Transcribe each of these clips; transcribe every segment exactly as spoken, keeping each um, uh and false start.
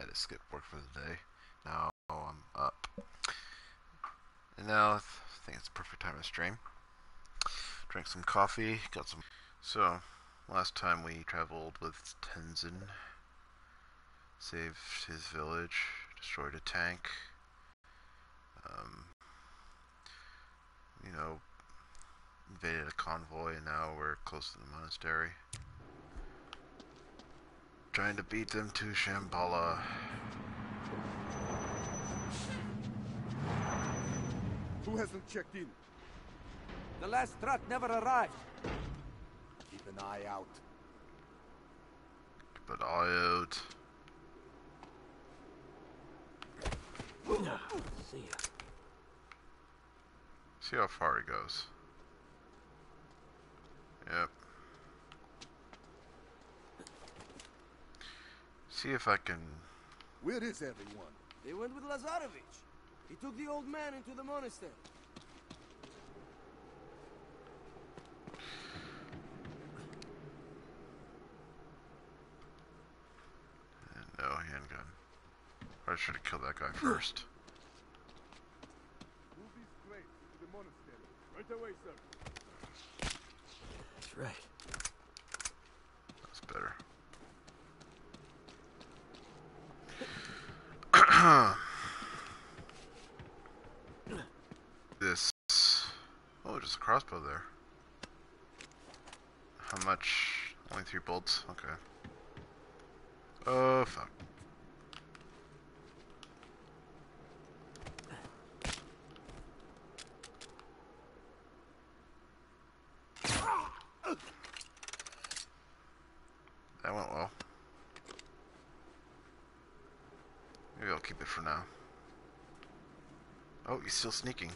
had to skip work for the day. Now I'm up. And now I think it's the perfect time to stream. Drank some coffee, got some. So, last time we traveled with Tenzin, saved his village, destroyed a tank, um, you know, invaded a convoy, and now we're close to the monastery. Trying to beat them to Shambhala. Who hasn't checked in? The last truck never arrived. Keep an eye out. Keep an eye out. See ya. See how far he goes. Yep. See if I can... Where is everyone? They went with Lazarevich. He took the old man into the monastery. No handgun. I should have killed that guy first. Move these crates to the monastery. Right away, sir. That's right. That's better. This... Oh, just a crossbow there. How much? Only three bolts? Okay. Oh, fuck. That went well. Maybe I'll keep it for now. Oh, he's still sneaking.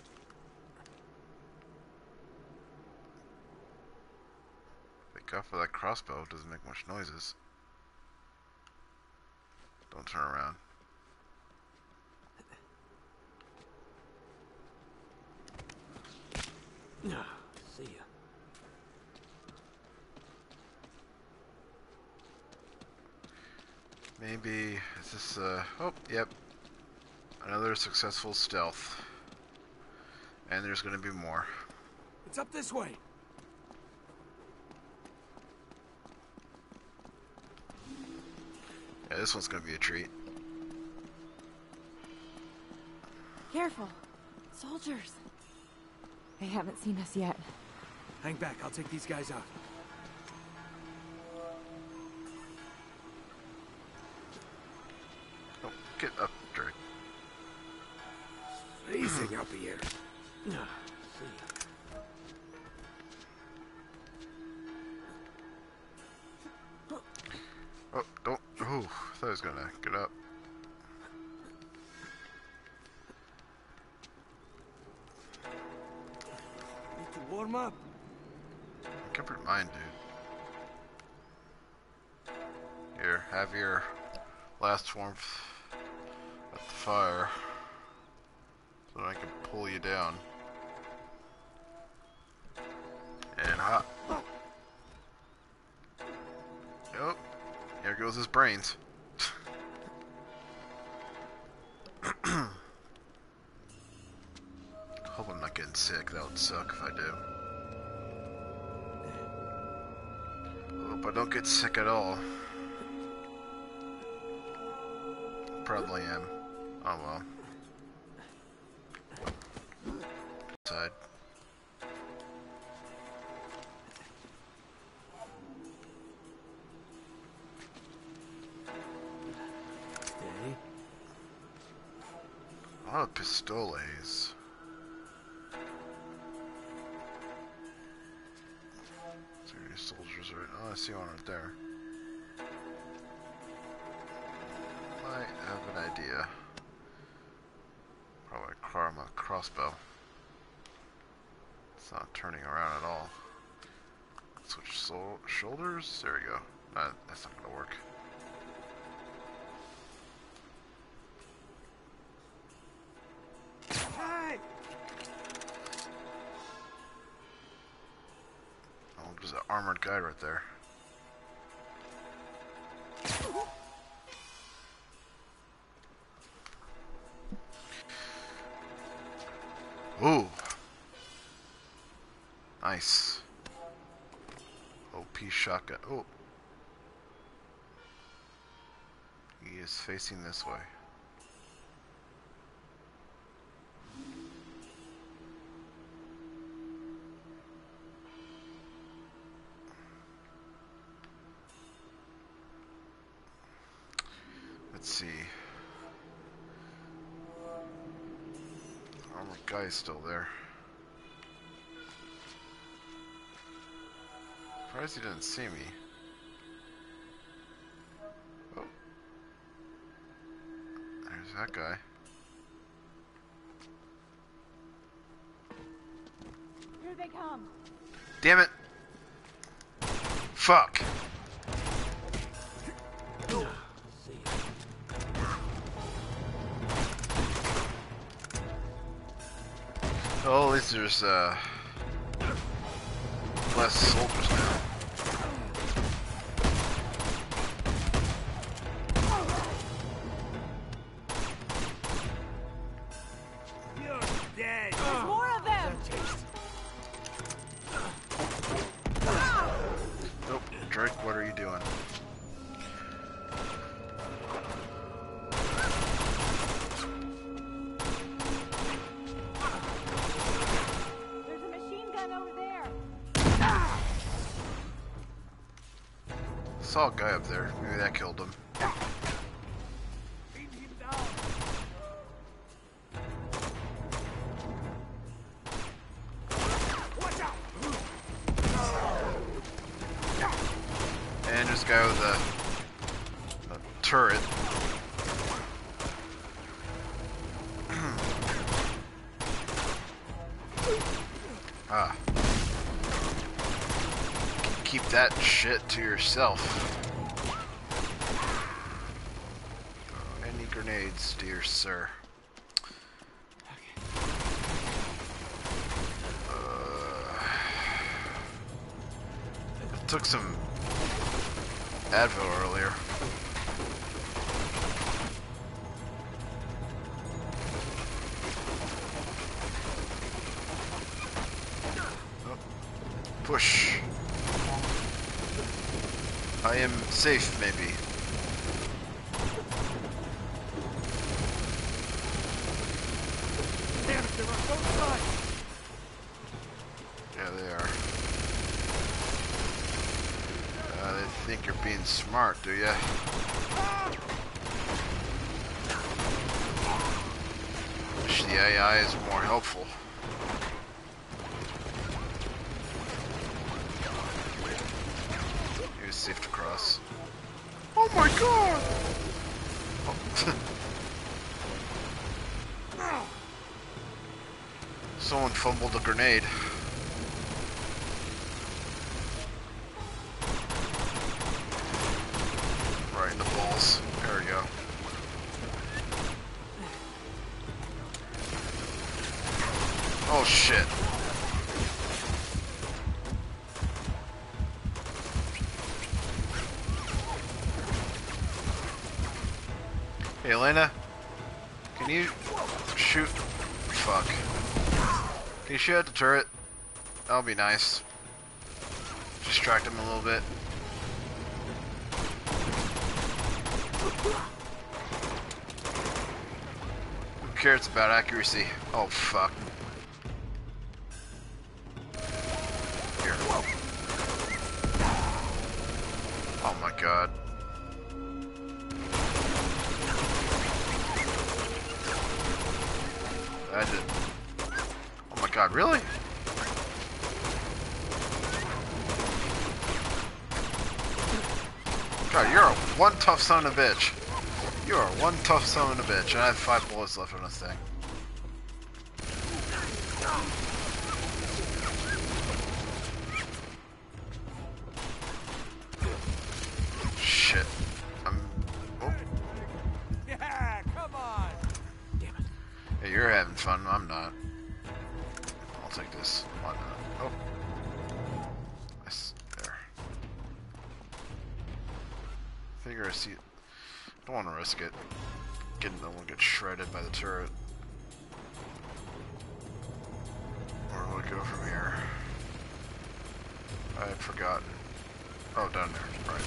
Take off with that crossbow, it doesn't make much noises. Don't turn around. See ya. Maybe, is this, uh, oh, yep. Another successful stealth. And there's gonna be more. It's up this way. Yeah, this one's gonna be a treat. Careful. Soldiers. They haven't seen us yet. Hang back, I'll take these guys out. Oh, get up, Drake. Freezing up here. See ya. Oh, don't, oh, I thought I was gonna get up. Need to warm up. Comfort mine, dude. Here, have your last warmth at the fire. So that I can pull you down. And hot. Yep. Here goes his brains. Hope I'm not getting sick. That would suck if I do. Hope I don't get sick at all. Probably am. Oh well. Side. Steady. A lot of pistoles. Is there any soldiers right? Oh, I see one right there. Might have an idea. Probably a Karma crossbow. It's not turning around at all. Switch so shoulders. There we go. Nah, that's not gonna work. Hey! Oh, there's an armored guy right there. Ooh. Nice. O P shotgun. Oh. He is facing this way. Let's see. Oh, my guy's still there. Surprised he didn't see me. Oh. There's that guy. Here they come. Damn it! Fuck! Oh, at least there's uh, less soldiers now. You're dead. There's more of them. Nope, Drake, what are you doing? There's a machine gun over there. Saw a guy up there. Maybe that killed him. Pin him down. Watch out. And this guy with a, a turret. Ah. Keep that shit to yourself. Any grenades, dear sir? Uh, I took some Advil earlier. Oh. Push. I am safe, maybe. Damn it, they're on both sides. Yeah, they are. Uh, they think you're being smart, do ya? Wish the A I is more helpful. It was safe to cross. Oh my god! Oh. Someone fumbled a grenade. Right in the balls. There we go. Oh shit. Hey Elena, can you shoot? Fuck. Can you shoot at the turret? That'll be nice. Distract him a little bit. Who cares about accuracy? Oh fuck. Here. Oh my god. I did. Oh my god, really? God, you're a one tough son of a bitch. You are one tough son of a bitch, and I have five bullets left on this thing. Shit. I'm. Oh. Yeah, come on. Damn it. Hey, you're having fun. I'm not. I'll take this. Why not? Oh. Nice. There. Figure I see. Don't want to risk it. Getting no one get shredded by the turret. go from here? I had forgotten. Oh, down there. Right.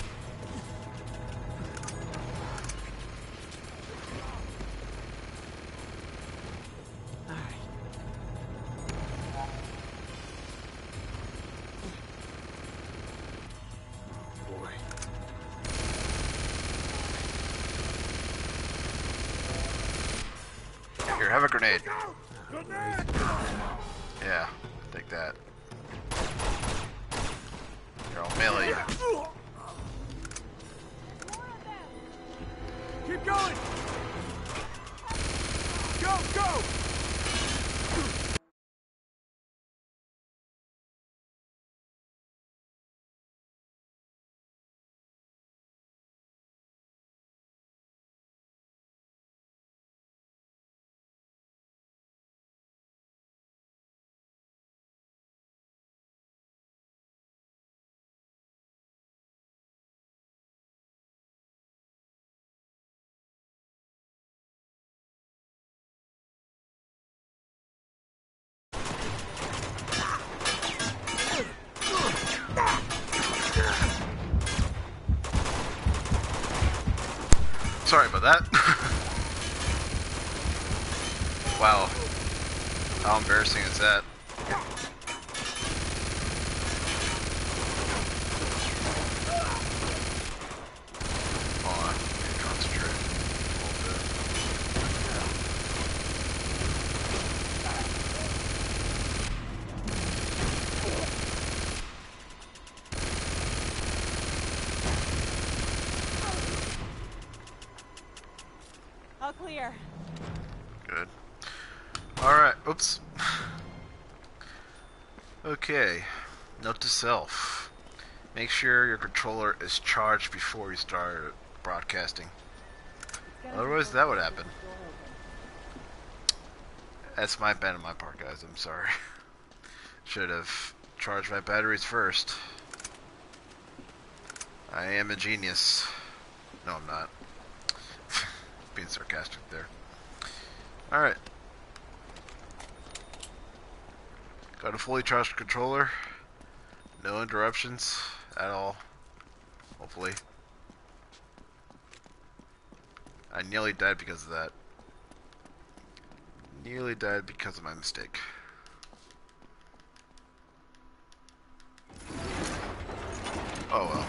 Here, have a grenade. Yeah, take that. Here, I'll melee you. Keep going! Go, go! Sorry about that. Wow. How embarrassing is that? Hold on. Need to concentrate a little bit. All clear. Good. Alright, oops. Okay, note to self. Make sure your controller is charged before you start broadcasting. Otherwise that would happen. That's my bad on my part, guys, I'm sorry. Should have charged my batteries first. I am a genius. No, I'm not. Being sarcastic there. Alright. Got a fully charged controller. No interruptions at all. Hopefully. I nearly died because of that. Nearly died because of my mistake. Oh well.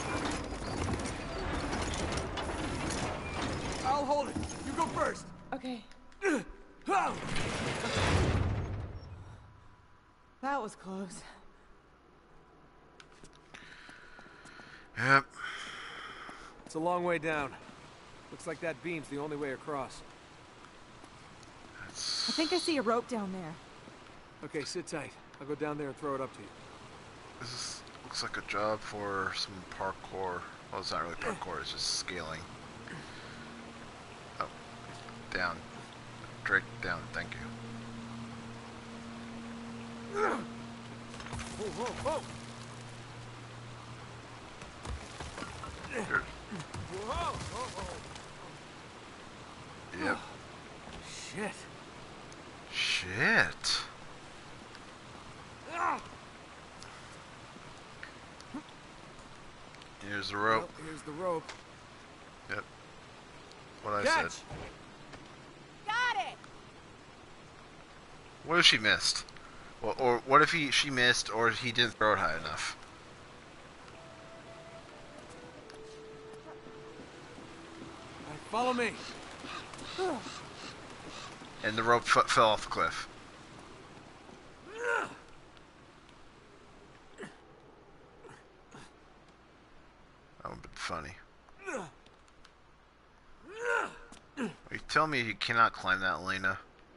I'll hold it. You go first. Okay. Oh. That was close. Yep. It's a long way down. Looks like that beam's the only way across. That's... I think I see a rope down there. Okay, sit tight. I'll go down there and throw it up to you. This is, looks like a job for some parkour. Well, it's not really parkour, it's just scaling. Oh. Down. Drake, down, thank you. Whoa, whoa, whoa! Here. Whoa, whoa, whoa. Yep. Shit. Shit. Here's the rope. Well, here's the rope. Yep. What I Catch! said. Got it! What if she missed? Well, or what if he she missed, or he didn't throw it high enough? All right, follow me. And the rope f fell off the cliff. That would have been funny. Are you telling me you cannot climb that, Lena?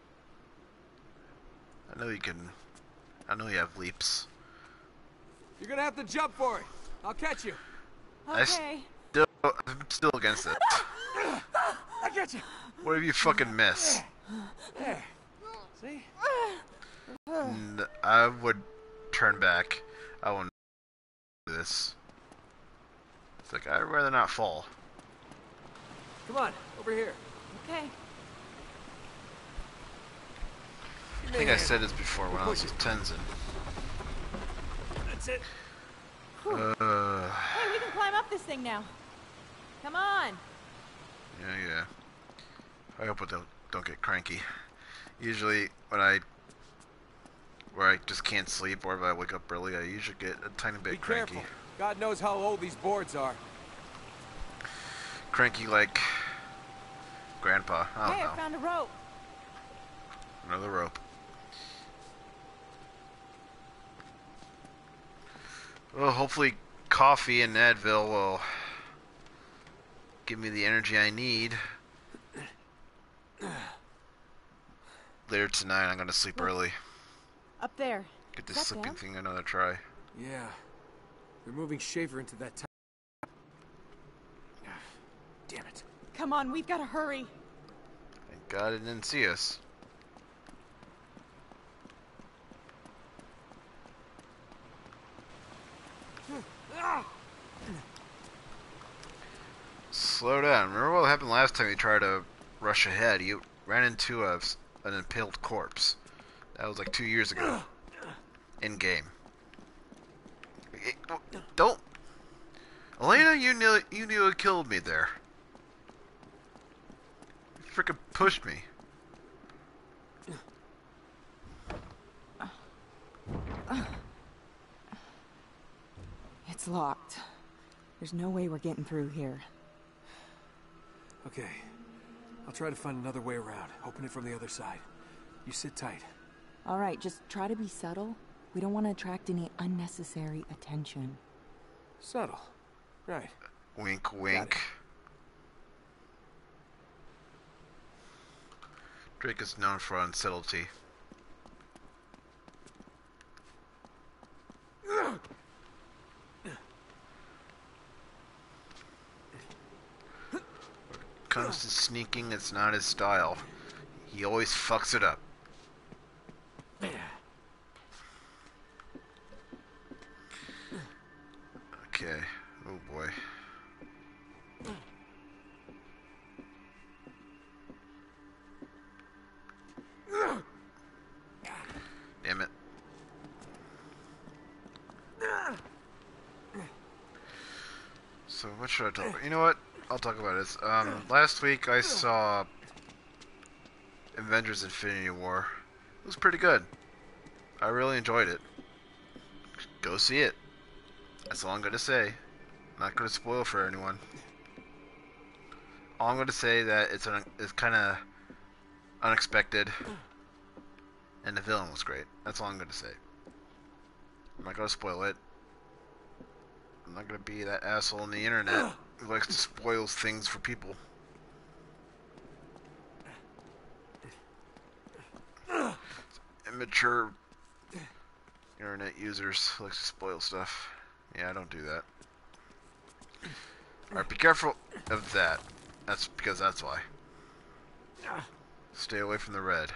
I know you can. I know you have leaps. You're gonna have to jump for it. I'll catch you. I Okay. still, I'm still against it. I get you. What if you fucking miss? There. See? N I would turn back. I won't do this. It's like, I'd rather not fall. Come on, over here. Okay. I think I said this before when I was with Tenzin. That's it. Uh, Hey, we can climb up this thing now. Come on. yeah, yeah. I hope I don't don't get cranky. Usually, when I where I just can't sleep, or if I wake up early, I usually get a tiny bit Be cranky. careful. God knows how old these boards are. Cranky like Grandpa. I don't Hey, know. I found a rope. Another rope. Well, hopefully coffee and Advil will give me the energy I need. Later tonight, I'm gonna sleep Look. early. Up there. Get Is this that sleeping them? thing another try. Yeah. They're moving Schaefer into that time. Damn it. Come on, we've got to hurry. Thank God it didn't see us. Slow down. Remember what happened last time you tried to rush ahead? You ran into a, an impaled corpse. That was like two years ago. In game. It- don't. Elena, you knew you knew it killed me there. You freaking pushed me. It's locked. There's no way we're getting through here. Okay. I'll try to find another way around. Open it from the other side. You sit tight. All right, just try to be subtle. We don't want to attract any unnecessary attention. Subtle. Right. Wink, wink. Drake is known for unsubtlety. Comes to sneaking, it's not his style. He always fucks it up. Okay. Oh boy. Damn it. So what should I talk about? You know what? I'll talk about this. Um, last week I saw Avengers Infinity War. It was pretty good. I really enjoyed it. Go see it. That's all I'm gonna say. I'm not gonna spoil for anyone. All I'm gonna say that it's an, it's kind of unexpected, and the villain was great. That's all I'm gonna say. I'm not gonna spoil it. I'm not gonna be that asshole on the internet who likes to spoil things for people. Immature internet users who likes to spoil stuff. Yeah, I don't do that. Alright, be careful of that. That's because that's why. Stay away from the red.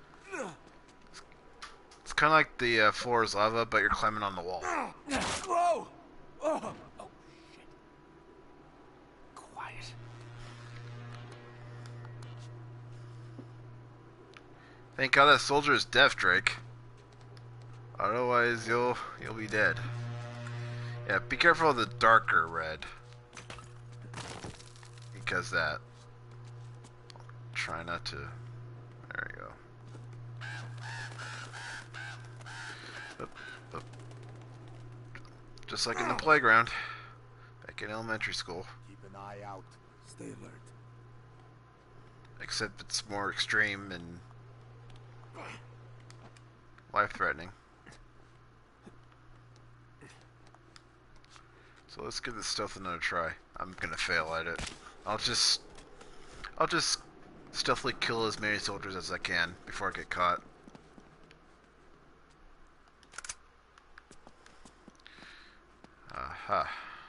It's kind of like the uh, floor is lava, but you're climbing on the wall. Whoa! Oh, oh shit. Quiet. Thank God that soldier is deaf, Drake. Otherwise, you'll you'll be dead. Yeah, be careful of the darker red. Because that. Try not to. There we go. Up, up. Just like in the playground. Back in elementary school. Keep an eye out. Stay alert. Except it's more extreme and life-threatening. So let's give this stealth another try. I'm gonna fail at it. I'll just... I'll just stealthily kill as many soldiers as I can before I get caught. Aha.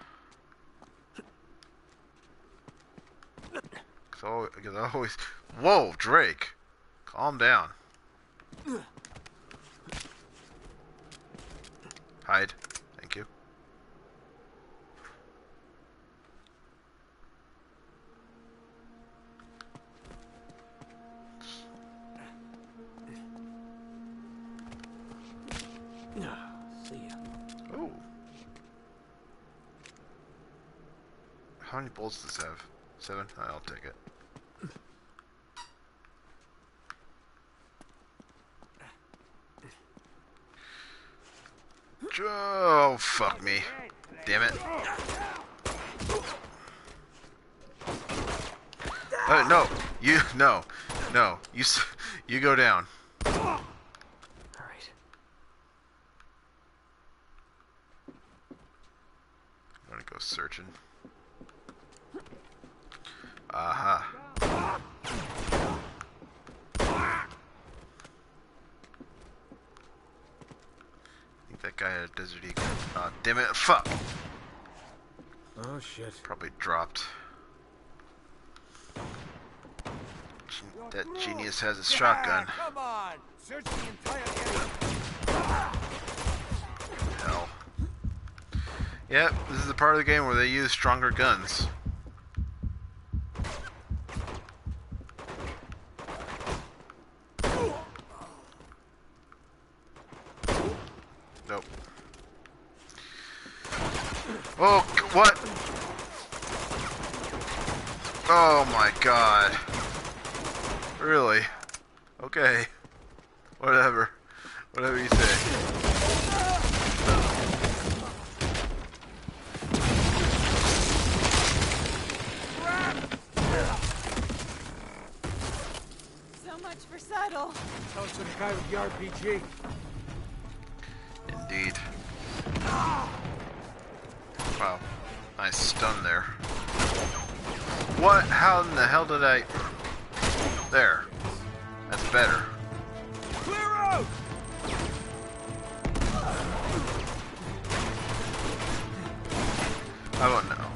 So, because I always... Whoa, Drake! Calm down. Hide. Thank you. See ya. Oh. How many bullets does this have? Seven? I'll take it. Oh, fuck me. Damn it. Uh, no. You, no. No. You, s- you go down. Alright. I'm gonna go searching. Aha. I think that guy had a Desert Eagle. Ah, damn it. Fuck. Oh shit. Probably dropped. Gen- That genius has a shotgun. Come on! Search the entire area. Hell. Yep, this is the part of the game where they use stronger guns. Nope. Oh, g- what? Oh my god. Really? Okay. Whatever. Whatever you say. So much for subtle. Sounds like a guy with the R P G. Indeed. Wow. Nice stun there. What? How in the hell did I... There. That's better. Clear out! I don't know.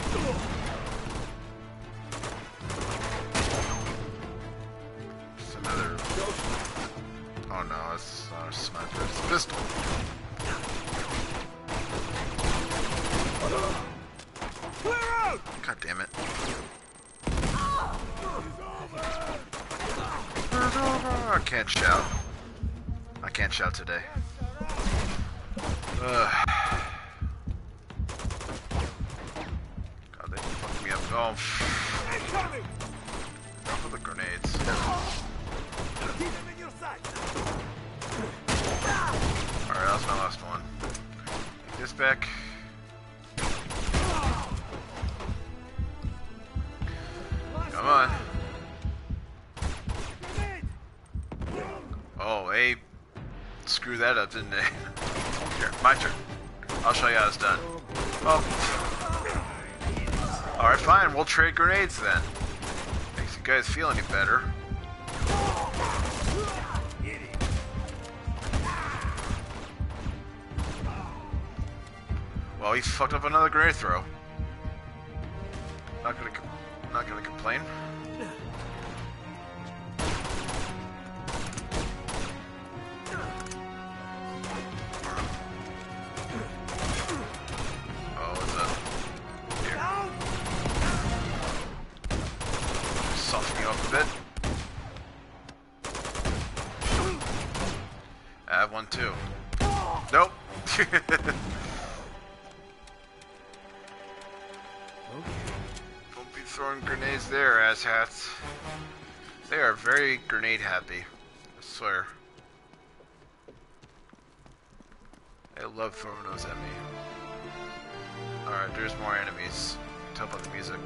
Just another... Oh no, it's not a sniper, it's a pistol. Clear out! God damn it. I can't shout. I can't shout today. Ugh. God, they fucked me up. Oh, Incoming! enough of the grenades. Keep them in your sight! Alright, that was my last one. Take this back. Come on. Oh, they screwed that up, didn't they? Here, my turn. I'll show you how it's done. Oh. Alright, fine. We'll trade grenades then. Makes you guys feel any better. Well, he fucked up another grenade throw. Not gonna, com not gonna complain. Oh, what's up? Here. Soften you up a bit. I have one too. Nope. Don't be throwing grenades there, asshats. They are very grenade happy. I swear. They love throwing those at me. Alright, there's more enemies. Tell about the music.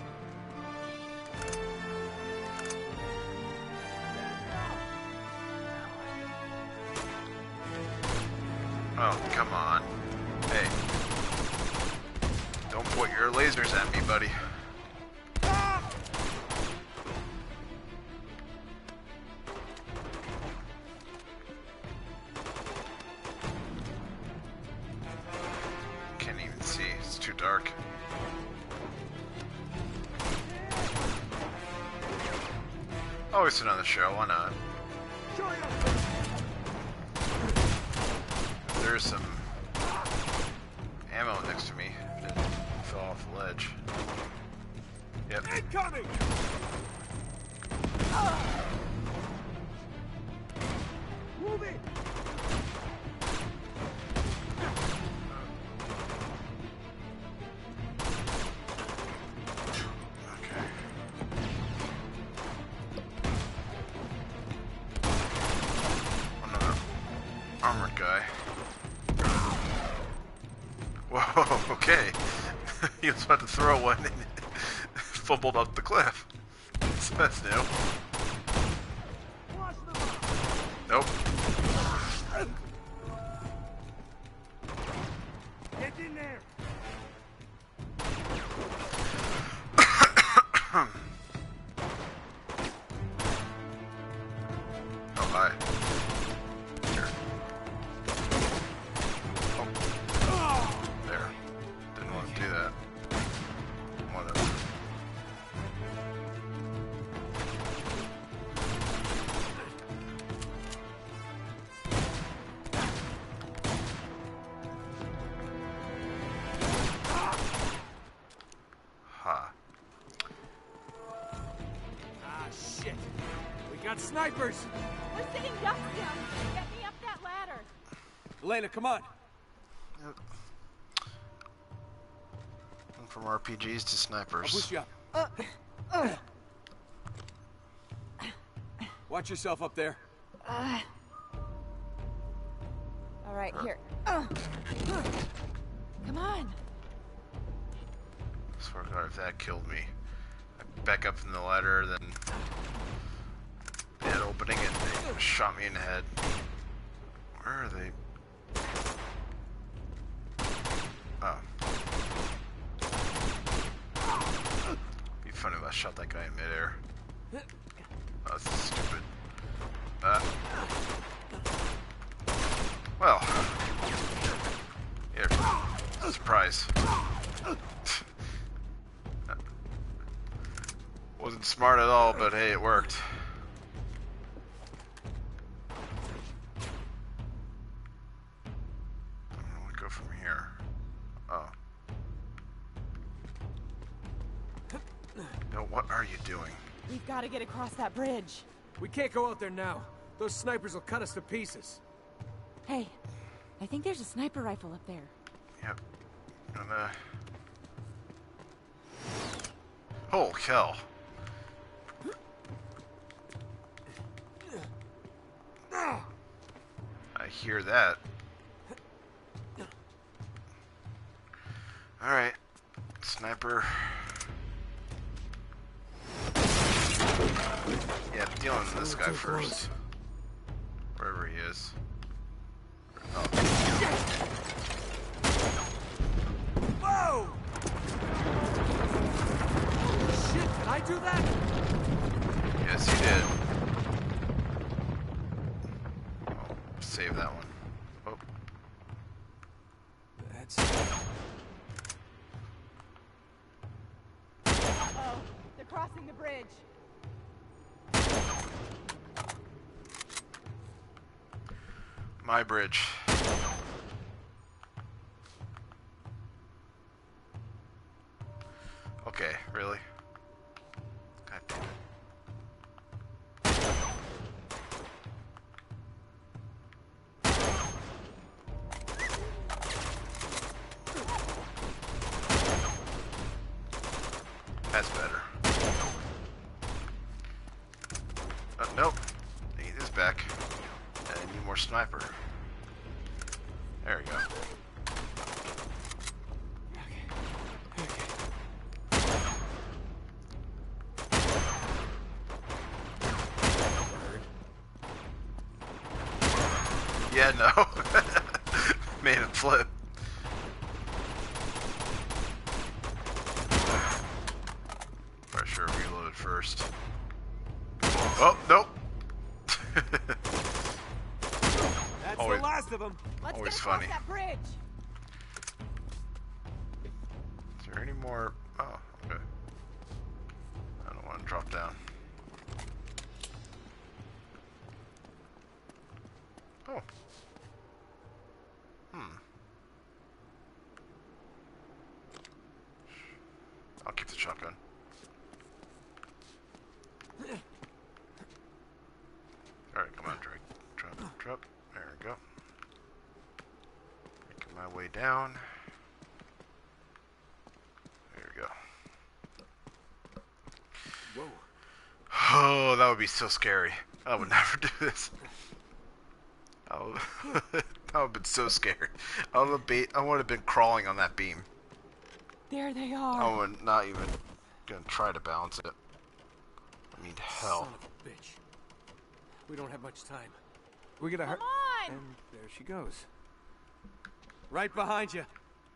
Oh, come on. Hey. Don't point your lasers at me, buddy. Can't even see. It's too dark. Always sit on the show. Why not? There's some ammo next to me. It fell off the ledge. Yep. Incoming! Move it! guy. Whoa, okay. He was about to throw one and fumbled up the cliff. So that's new. Nope. Get in there. Oh, hi. Here. Oh. There. Didn't want to do that. Whatever. Ha. Ah, shit. We got snipers. We're sitting ducks down. Get me up that ladder. Elena, come on. Yep. Went from R P Gs to I'll snipers. push you up. Watch yourself up there. Uh, all right, here. Uh, come on. Swear to God, if that killed me. I back up from the ladder, then they had opening and they shot me in the head. Where are they? Oh. Be funny if I shot that guy in midair. Oh, this is stupid. Uh. Well. Here. Surprise. Wasn't smart at all, but hey, it worked. I don't know where to go from here. Oh. No, what are you doing? We've got to get across that bridge. We can't go out there now. Those snipers will cut us to pieces. Hey, I think there's a sniper rifle up there. Yep. And, uh... oh, hell. I hear that. Alright. Sniper. Yeah, dealing with this guy first. Wherever he is. Oh. Whoa! Shit, did I do that? Yes, you did. Oh, save that one. Oh. That's... Uh-oh. They're crossing the bridge. My bridge. Okay, really? God damn it. That's better. Uh, nope. I need this back. And I need more sniper. There we go. Yeah, no. Made him flip. I should have reloaded first. Oh, nope. That's Always- the last of them. Let's Always get across funny. that bridge. Is there any more? Oh, okay. I don't want to drop down. Oh. Hmm. I'll keep the shotgun. Alright, come on, drag. Drop, drop. There we go. Making my way down. There we go. Whoa. Oh, that would be so scary. I would never do this. Oh, I would have been so scared. I would have been, I would have been crawling on that beam. There they are. I would not even gonna try to balance it. I mean, hell. Son of a bitch. We don't have much time. We gotta hurt. Come on! And there she goes. Right behind you.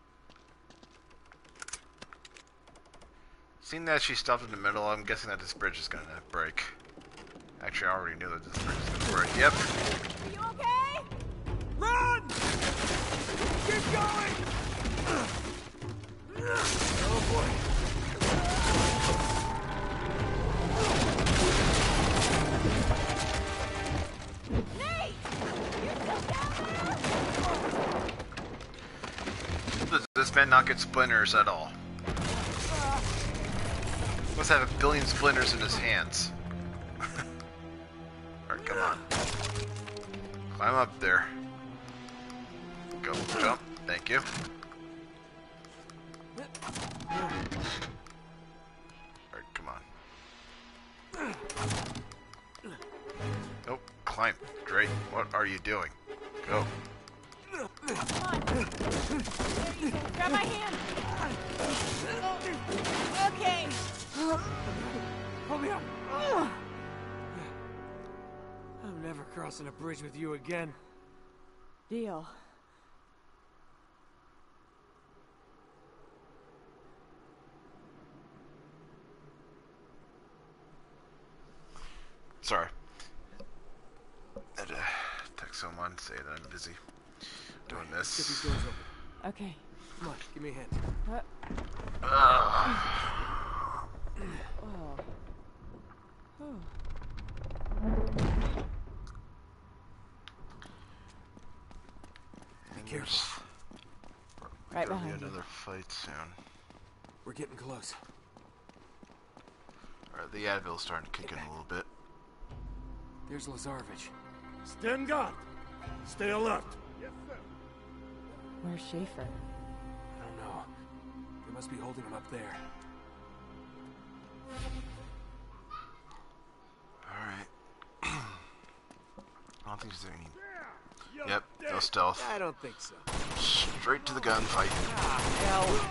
Seeing that she stopped in the middle, I'm guessing that this bridge is gonna break. Actually, I already knew that this bridge is gonna break. Yep. Are you okay? Run! Keep going! Oh boy. Nate! You still down there? Does this man not get splinters at all? Must have a billion splinters in his hands. Alright, come on. Climb up there. Go, jump. Thank you. Alright, come on. Nope, climb. Great. What are you doing? Go. Come on. There you go. Grab my hand. Okay. Hold me up. I'm never crossing a bridge with you again. Deal. Sorry. I had to text someone, say that I'm busy doing Get these this. doors open. Okay. Come on, give me a hand. Uh, Ugh. oh. Oh. And careful. there's- Right there'll be behind you. another fight soon. We're getting close. Alright, the Advil's starting to kick in a little bit. There's Lazarevich. Stand guard. Stay alert. Yes, sir. Where's Schaefer? I don't know. They must be holding him up there. Alright. I don't think there's any. You're Yep, dead. no stealth. I don't think so. Straight to the gunfight. Hell.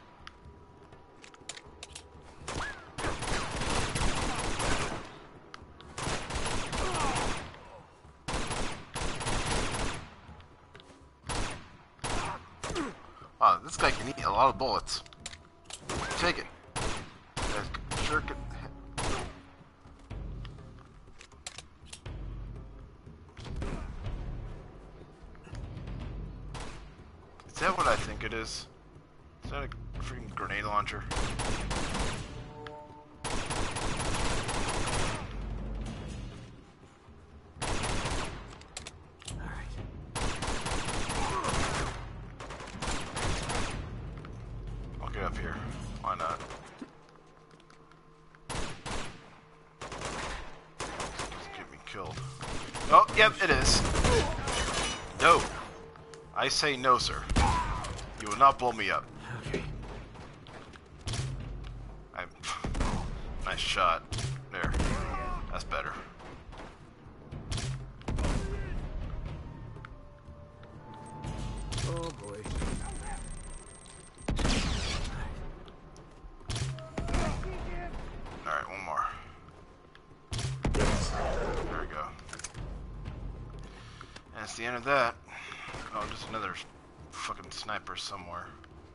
Wow, this guy can eat a lot of bullets. Take it. Guys, sure can. Is that what I think it is? Is that a freaking grenade launcher? I'll get up here. Why not? Doesn't get me killed. Oh, yep, it is. No. I say no, sir. You will not blow me up. Okay. I'm... Nice shot. There. That's better. Oh boy. Alright, one more. There we go. And that's the end of that. Oh, just another fucking sniper somewhere.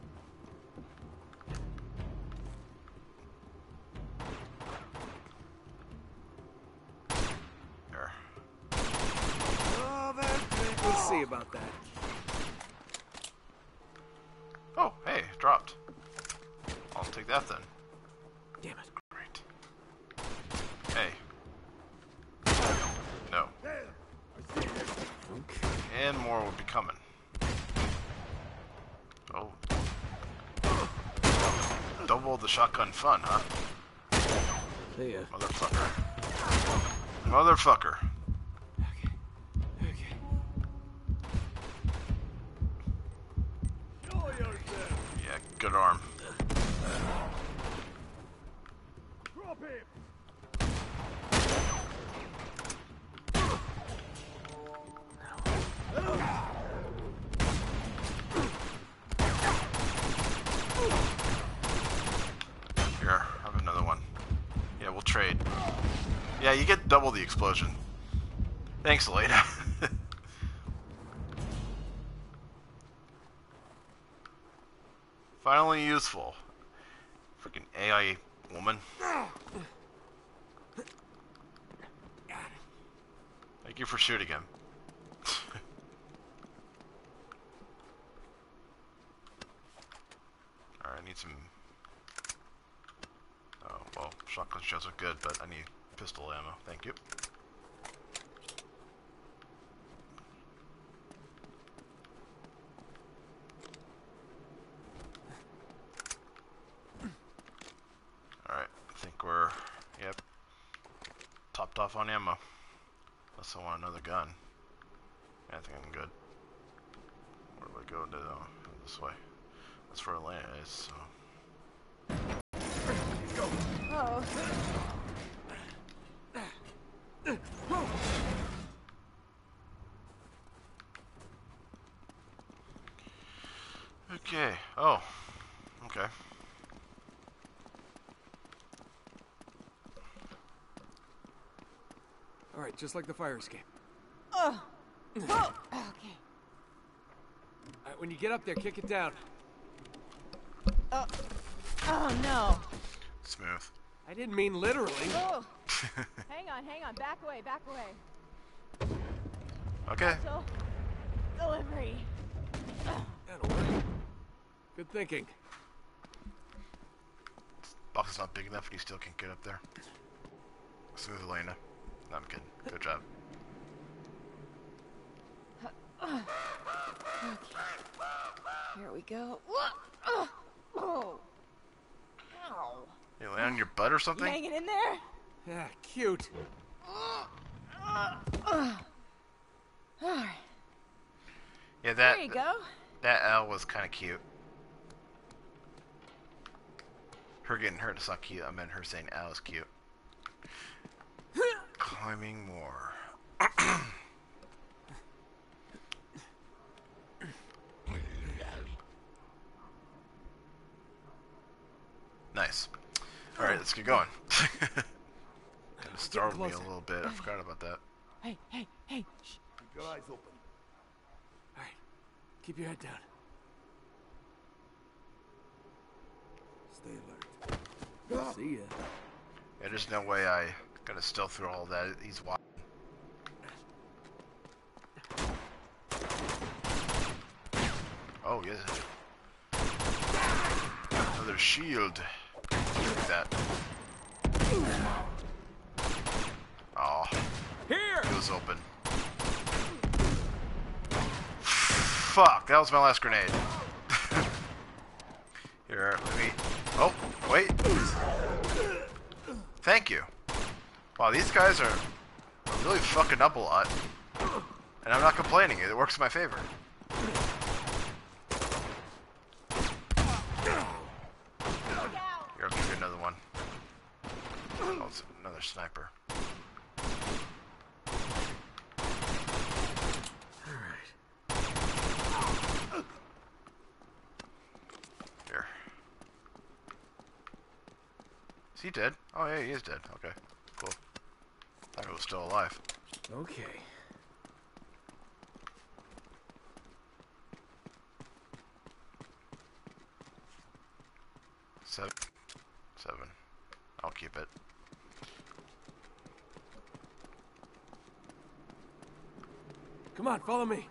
There. Oh, that. We'll see about that. Oh, hey, it dropped. I'll take that then. Damn it. Great. Hey. No. Okay. And more will be coming. Oh. Double the shotgun fun, huh? See ya. Motherfucker. Motherfucker. Okay. Okay. Show yourself. Yeah, good arm. Drop him. great. Yeah, you get double the explosion. Thanks, Elena. Finally useful. Freaking A I woman. Thank you for shooting him. Alright, I need some... Oh, well, shotgun shells are good, but I need pistol ammo. Thank you. Alright, I think we're... Yep. Topped off on ammo. Unless I want another gun. Yeah, I think I'm good. Where do I go? To, uh, this way. That's where Elena is, so... Oh. Okay. Oh. Okay. All right, just like the fire escape. Oh. Oh. Okay. All right, when you get up there, kick it down. Oh. Oh no. Smooth. I didn't mean literally. Oh. Hang on, hang on. Back away, back away. Okay. So, delivery. That'll work. Good thinking. Box is not big enough and you still can't get up there. Smooth, Elena. No, I'm kidding. Good job. Okay. Here we go. Oh. Oh. Ow. You land on your butt or You something? hanging in there? Yeah, cute. Alright. Yeah, that There you go. that L was kind of cute. Her getting hurt is not cute. I meant her saying L is cute. Climbing more. Nice. Alright, let's get going. Kind of startled me a closer. little bit. I forgot about that. Hey, hey, hey. Shh. Keep your eyes open. All right, keep your head down. Stay alert. See ya. Yeah, there's no way I gotta stealth through all that. He's watching. Oh, yes. Another shield. Look at that. Oh, Here! it was open. Fuck, that was my last grenade. Here, let me... Oh, wait. Thank you. Wow, these guys are really fucking up a lot. And I'm not complaining, it works in my favor. Here, I'll give you another one. Oh, it's another sniper. Here. Is he dead? Oh yeah, he is dead. Okay, cool. Thought he was still alive. Okay. Seven. Seven. I'll keep it. Come on, follow me.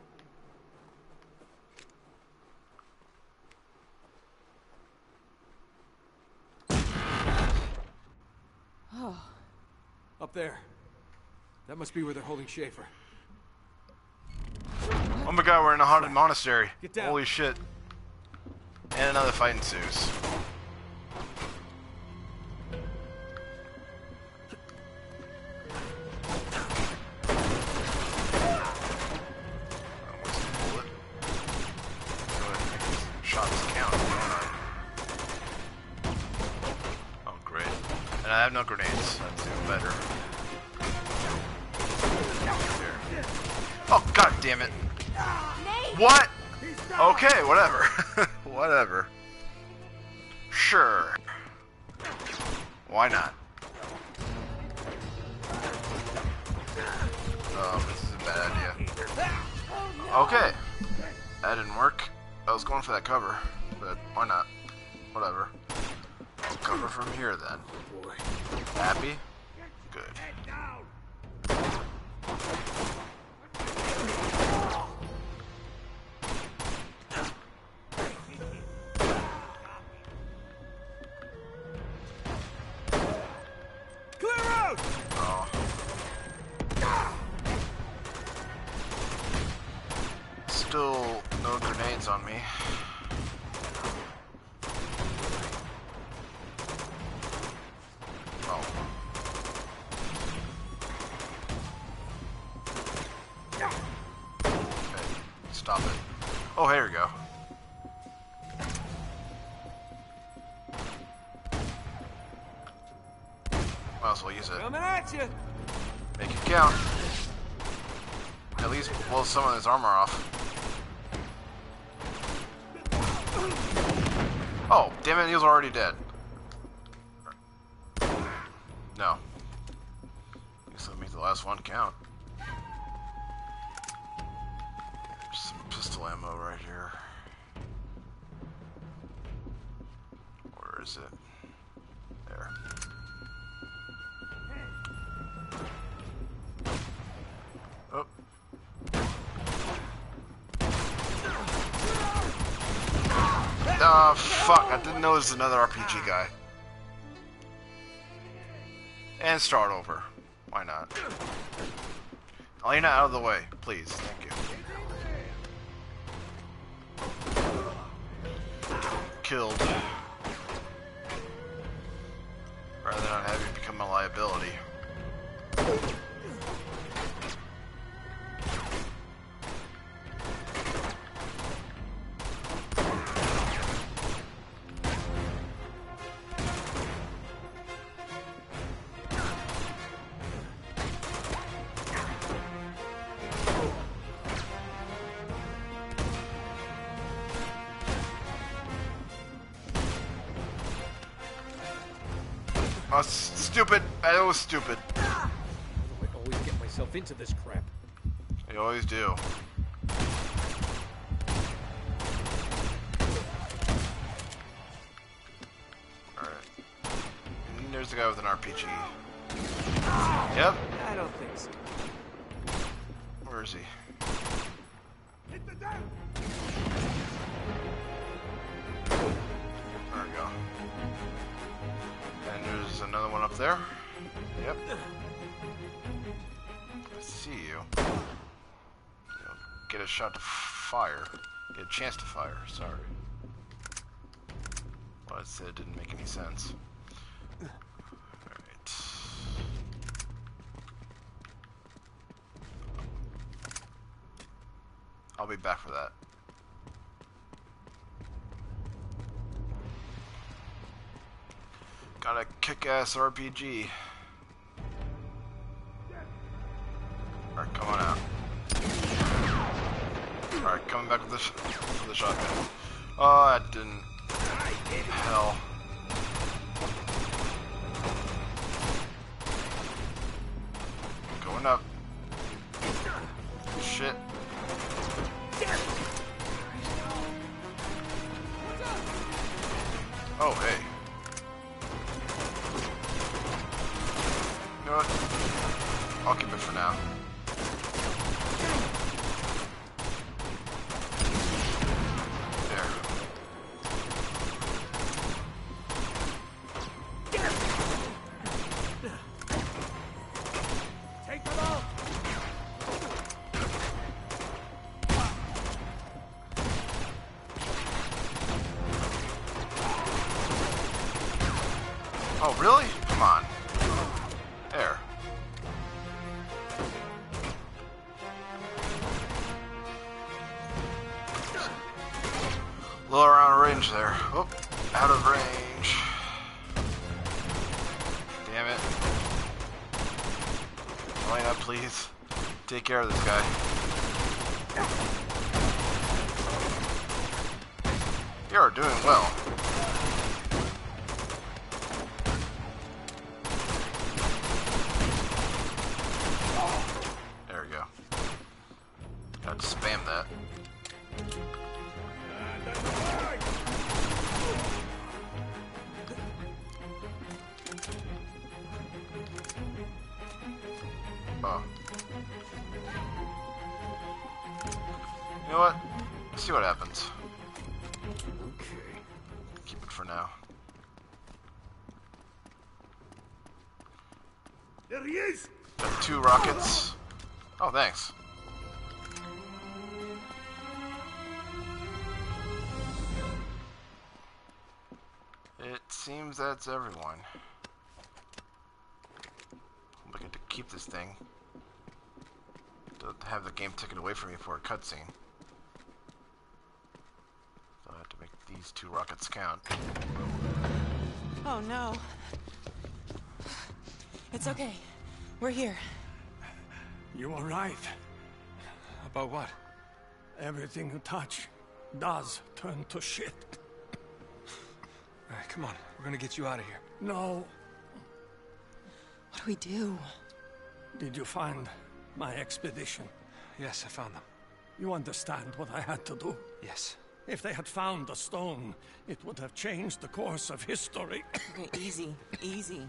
Oh. Up there. That must be where they're holding Schaefer. Oh my god, we're in a haunted monastery. Get down. Holy shit. And another fight ensues. I have no grenades. That's even better. Here. Oh, god damn it. Nate! What? Okay, whatever. Whatever. Sure. Why not? Okay. That didn't work. I was going for that cover, but why not? Whatever. Cover from here then. Happy? Good. Clear out! Oh. Still no grenades on me. Oh. Okay, stop it. Oh, here we go. Might as well use it. Coming at you! Make it count. At least blow some of his armor off. Oh, damn it, he was already dead. No. Guess I'll make the last one count. There's some pistol ammo right here. Where is it? There. Oh. Oh, fuck. I didn't know there's another R P G guy. And start over. Why not? Elena, out of the way, please. Thank you. Killed. Rather than have you become a liability. Oh, stupid. That was stupid. I always get myself into this crap. You always do. Alright. And there's the guy with an R P G. Yep. I don't think so. Where is he? Hit the deck! There we go. And there's another one up there. Yep. I see you. You know, get a shot to fire. Get a chance to fire, sorry. What I said didn't make any sense. Alright. I'll be back for that. Got a kick-ass R P G. Alright, come on out. Alright, coming back with the, sh with the shotgun. Oh, that didn't... Hell. Going up. Shit. Oh, hey. You know what? I'll keep it for now. There. Take them out! Oh, really? Come on. There. Lower out of range there. Oh, out of range. Damn it. Elena, please. Take care of this guy. You're doing well. There we go. Gotta spam that. Oh. You know what? Let's see what happens. Okay. Keep it for now. There he is! Got two rockets. Oh, thanks. It seems that's everyone. I'm looking to keep this thing. To have the game taken away from me for a cutscene. So I have to make these two rockets count. Oh no. It's okay. We're here. You were right. About what? Everything you touch does turn to shit. All right, come on. We're gonna get you out of here. No. What do we do? Did you find my expedition? Yes, I found them. You understand what I had to do? Yes. If they had found the stone, it would have changed the course of history. Okay, easy, easy.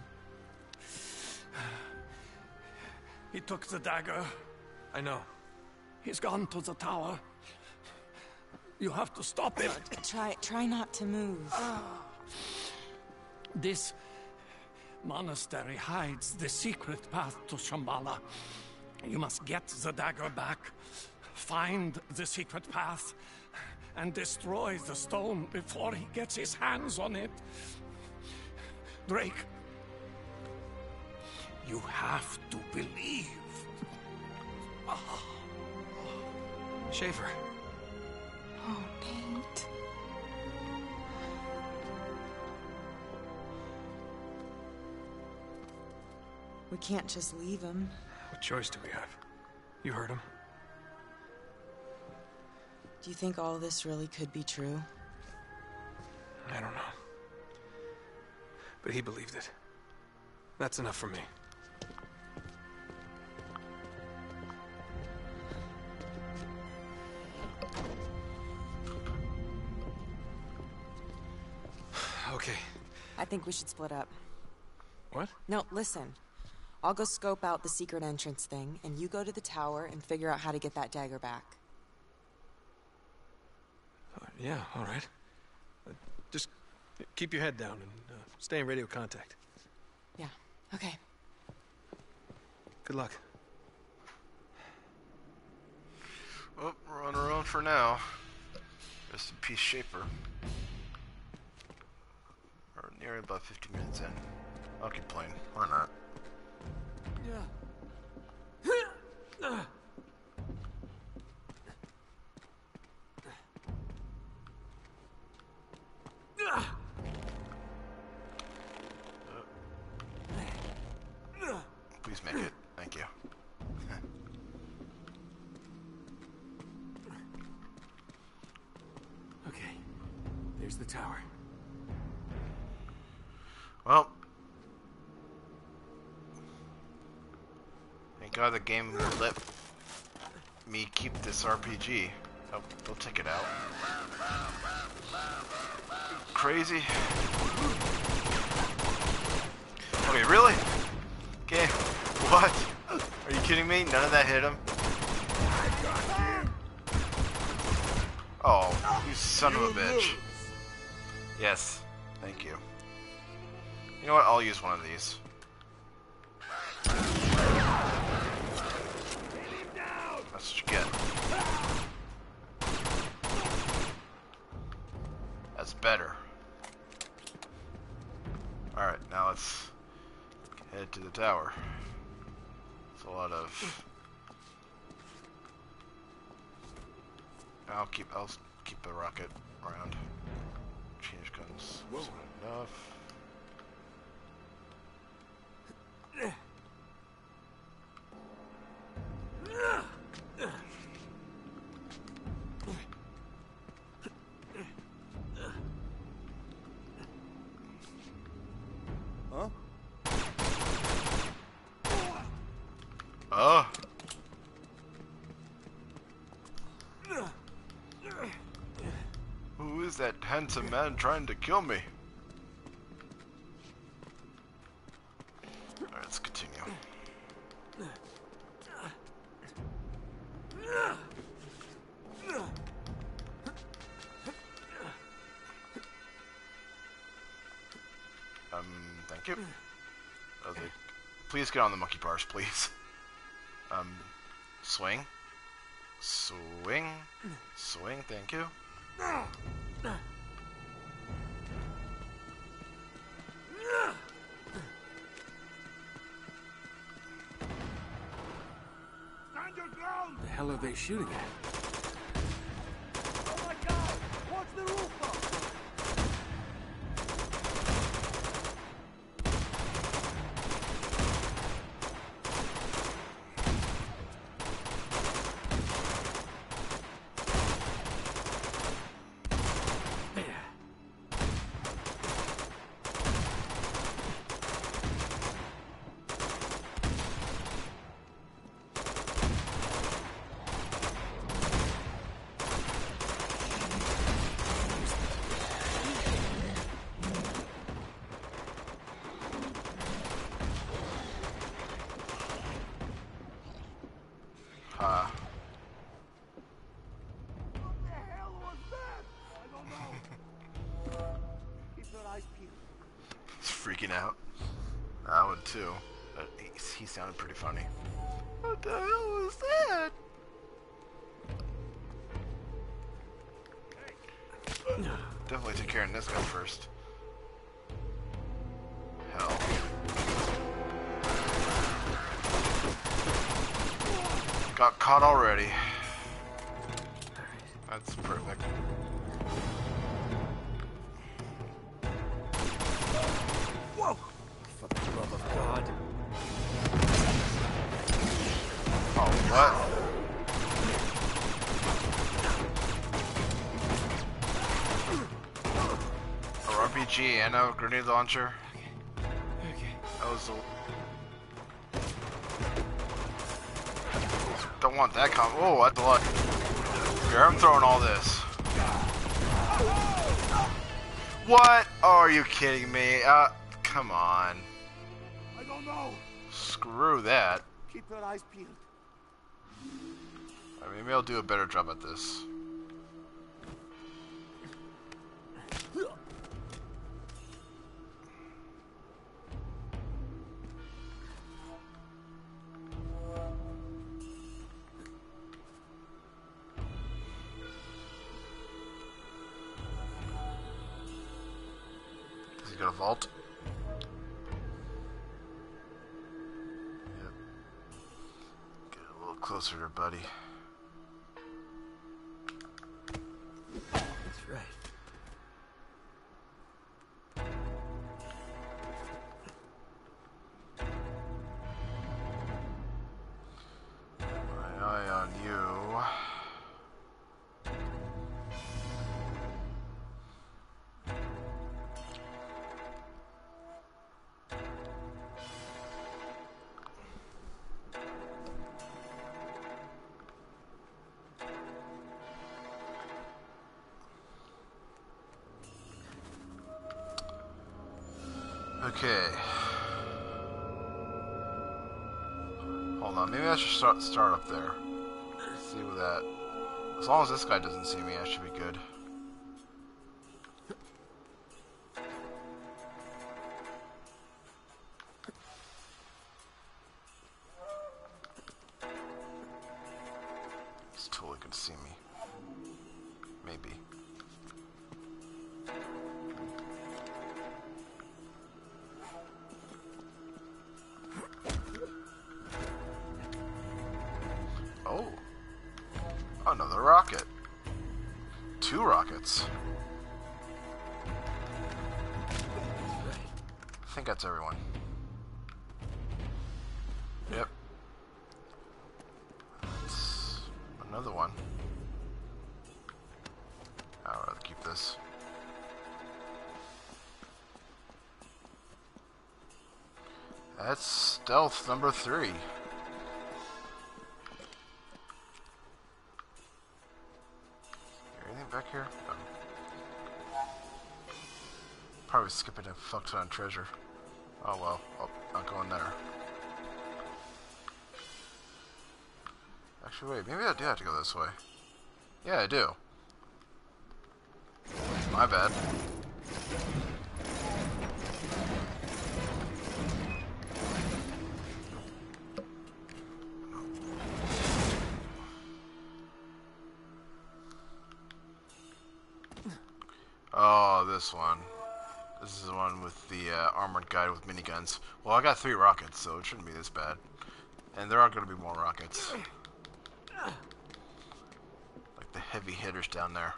He took the dagger. I know. He's gone to the tower. You have to stop him. Try, try not to move. This monastery hides the secret path to Shambhala. You must get the dagger back, find the secret path, and destroy the stone before he gets his hands on it. Drake, you have to believe. Schaefer. Oh, Nate. We can't just leave him. What choice do we have? You heard him. Do you think all this really could be true? I don't know. But he believed it. That's enough for me. Okay. I think we should split up. What? No, listen. I'll go scope out the secret entrance thing, and you go to the tower and figure out how to get that dagger back. Uh, yeah, all right. Uh, just keep your head down and uh, stay in radio contact. Yeah, okay. Good luck. Well, we're on our own for now. Rest in peace, Schaefer. We're near about fifty minutes in. I'll keep playing. Or not. Please make it. Thank you. Okay. There's the tower. Well, thank God the game let me keep this R P G. Oh, they'll take it out. Crazy. Okay, really? Okay, what? Are you kidding me? None of that hit him? Oh, you son of a bitch. Yes, thank you. You know what? I'll use one of these. That's what you get. That's better. Alright, now let's head to the tower. It's a lot of... I'll keep, I'll keep the rocket around. Change guns. Enough. Huh? Oh. Who is that handsome man trying to kill me? Alright, let's continue. you. Okay. Please get on the monkey bars, please. Um, swing. Swing. Swing, thank you. Stand your ground! The hell are they shooting at? Oh my god! Watch the roof up! Uh, What the hell was that? I don't know. Keep your eyes peeled. he's freaking out. I would too. But he, he sounded pretty funny. What the hell was that? Definitely take care of this guy first. Hell. Got caught already. That's perfect. Whoa! For the love of God. Oh, what? A R P G and a grenade launcher? Okay. That was a... Don't want that com- Oh, that's a lot. Here, I'm throwing all this. What? Oh, are you kidding me? Uh, come on. I don't know. Screw that. Keep your eyes peeled. I mean, maybe I'll do a better job at this. Is he got a vault? Yep. Get a little closer there, buddy. That's right. My eye on you. Okay. Hold on, maybe I should start start up there. See what that. As long as this guy doesn't see me, I should be good. He's totally gonna see me. Maybe. Oh. Another rocket. Two rockets. I think that's everyone. Yep. That's another one. I'd rather keep this. That's stealth number three. Anything back here? No. Probably skipping a fuck ton of treasure. Oh well, I'll, I'll go in there. Actually, wait, maybe I do have to go this way. Yeah, I do. My bad. this one. This is the one with the uh, armored guy with miniguns. Well, I got three rockets, so it shouldn't be this bad. And there are going to be more rockets. Like the heavy hitters down there.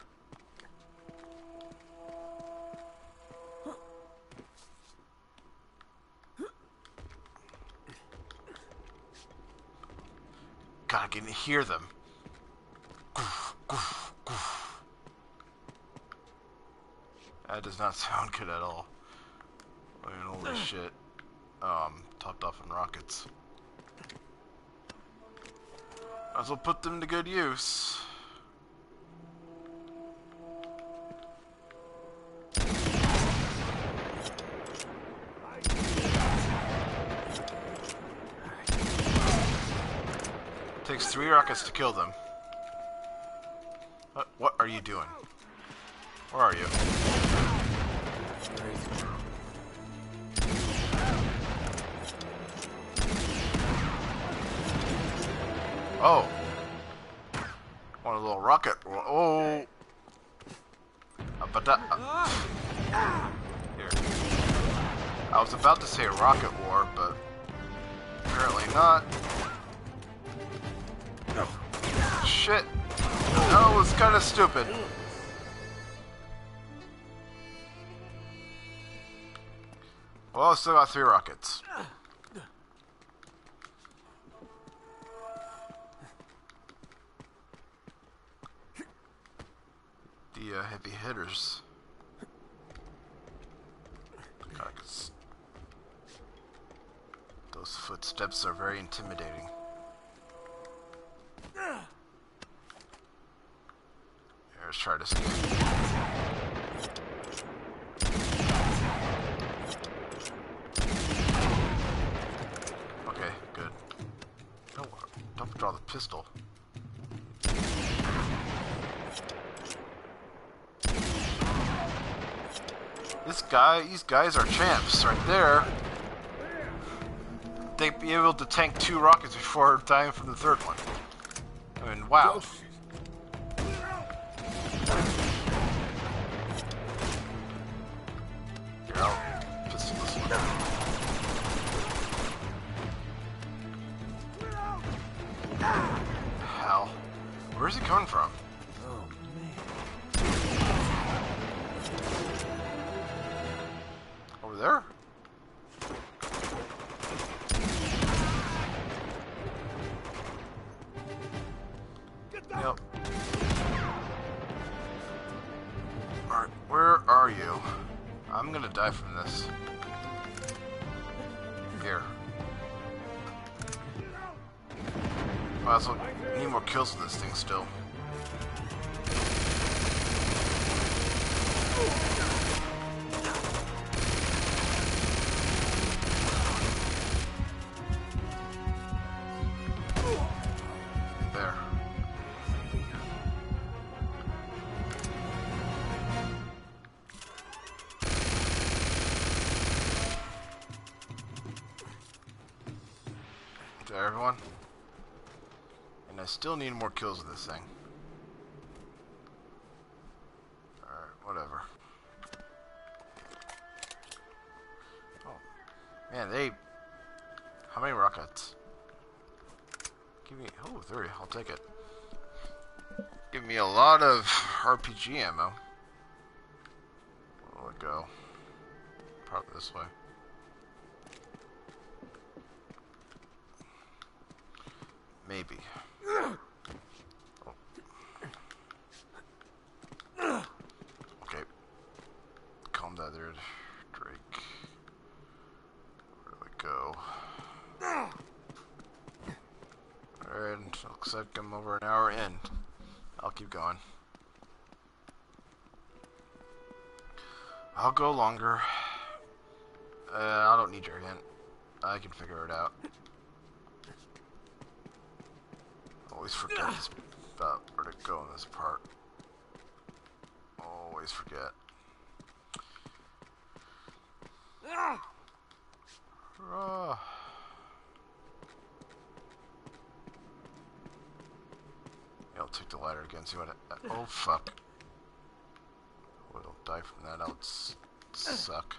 God, I can hear them. Goof, goof, goof. That does not sound good at all. I mean, holy shit. Um, topped off on rockets. Might as well put them to good use. Takes three rockets to kill them. What, what are you doing? Where are you? Oh. Want a little rocket. Oh. Uh, but that. Uh, here. I was about to say rocket war, but apparently not. Shit. That was kind of stupid. Well, I still got three rockets. The uh, heavy hitters. God, I could s- those footsteps are very intimidating. Let's try to escape. Okay, good. Don't, don't draw the pistol. This guy, these guys are champs right there. They'd be able to tank two rockets before dying from the third one. I mean, wow. Here, I'll pistol this one. Hell. Where's he coming from? Oh, man. Over there? Yep. Alright, where are you? I'm gonna die from this. Here. Might as well need more kills with this thing still. There. There, everyone. And I still need more kills with this thing. Alright, whatever. Oh. Man, they... How many rockets? Give me... Oh, three. I'll take it. Give me a lot of R P G ammo. Where will it go? Probably this way. Maybe. Oh. Okay. Calm down there, Drake. Where do I go? Alright, looks like I'm over an hour in. I'll keep going. I'll go longer. Uh, I don't need your hint. I can figure it out. Always forget this, about where to go in this part. Always forget. Hurrah. Yeah, I'll take the ladder again, see what it... Oh, fuck. Well, die from that. That would s suck.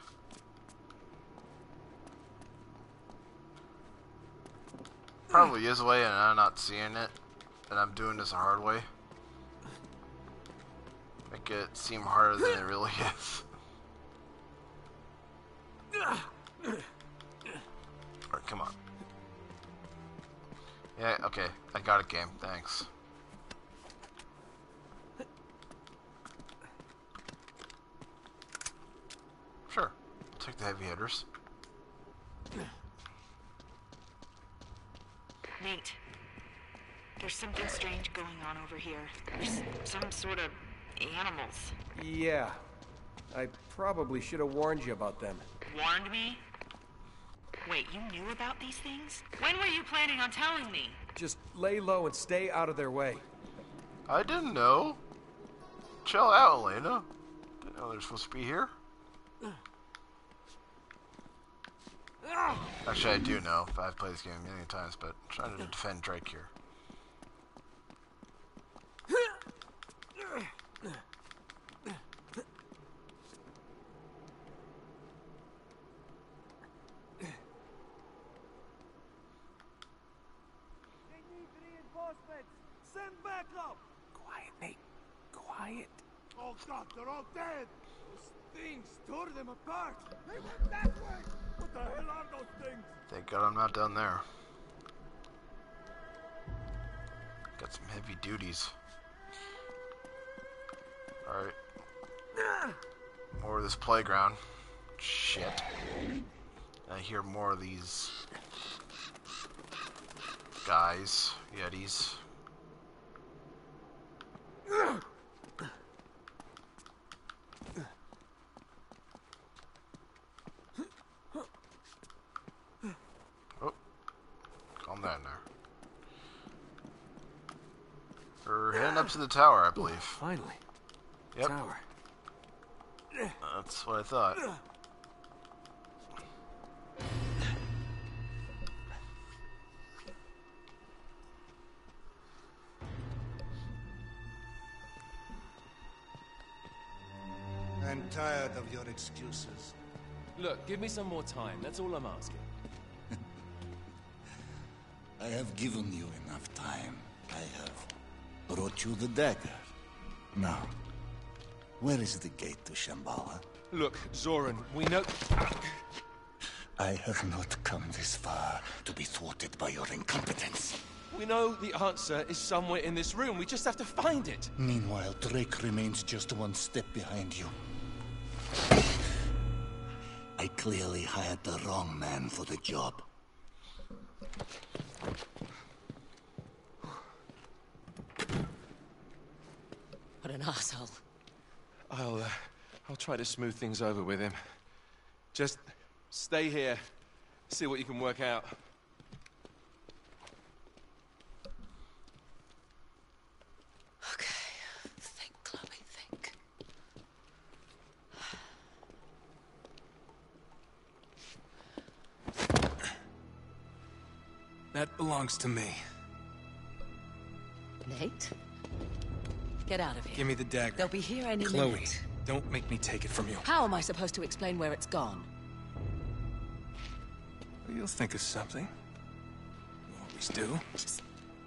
Probably is a way, and I'm not seeing it. And I'm doing this the hard way. Make it seem harder than it really is. Alright, come on. Yeah, okay. I got it, game. Thanks. Sure. I'll take the heavy hitters. Nate, there's something strange going on over here. There's some sort of animals. Yeah. I probably should have warned you about them. Warned me? Wait, you knew about these things? When were you planning on telling me? Just lay low and stay out of their way. I didn't know. Chill out, Elena. Didn't know they're supposed to be here. Actually, I do know. I've played this game a million times, but I'm trying to defend Drake here. They need reinforcements. Send backup. Quiet, Nate. Quiet. Oh God, they're all dead. Those things tore them apart. They went that way. What the hell are those things? Thank God I'm not down there. Got some heavy duties. Alright. More of this playground. Shit. I hear more of these guys, Yetis. Oh, calm down there. We're heading up to the tower, I believe. Finally. Yep, Tower. that's what I thought. I'm tired of your excuses. Look, give me some more time. That's all I'm asking. I have given you enough time. I have brought you the dagger. Now, where is the gate to Shambhala? Look, Zoran, we know... I have not come this far to be thwarted by your incompetence. We know the answer is somewhere in this room. We just have to find it. Meanwhile, Drake remains just one step behind you. I clearly hired the wrong man for the job. What an asshole. I'll, uh, I'll try to smooth things over with him. Just stay here. See what you can work out. Okay. Think, Chloe, think. That belongs to me. Nate? Get out of here. Give me the dagger. They'll be here any Chloe, minute. don't make me take it from you. How am I supposed to explain where it's gone? Well, you'll think of something. You always do. Just...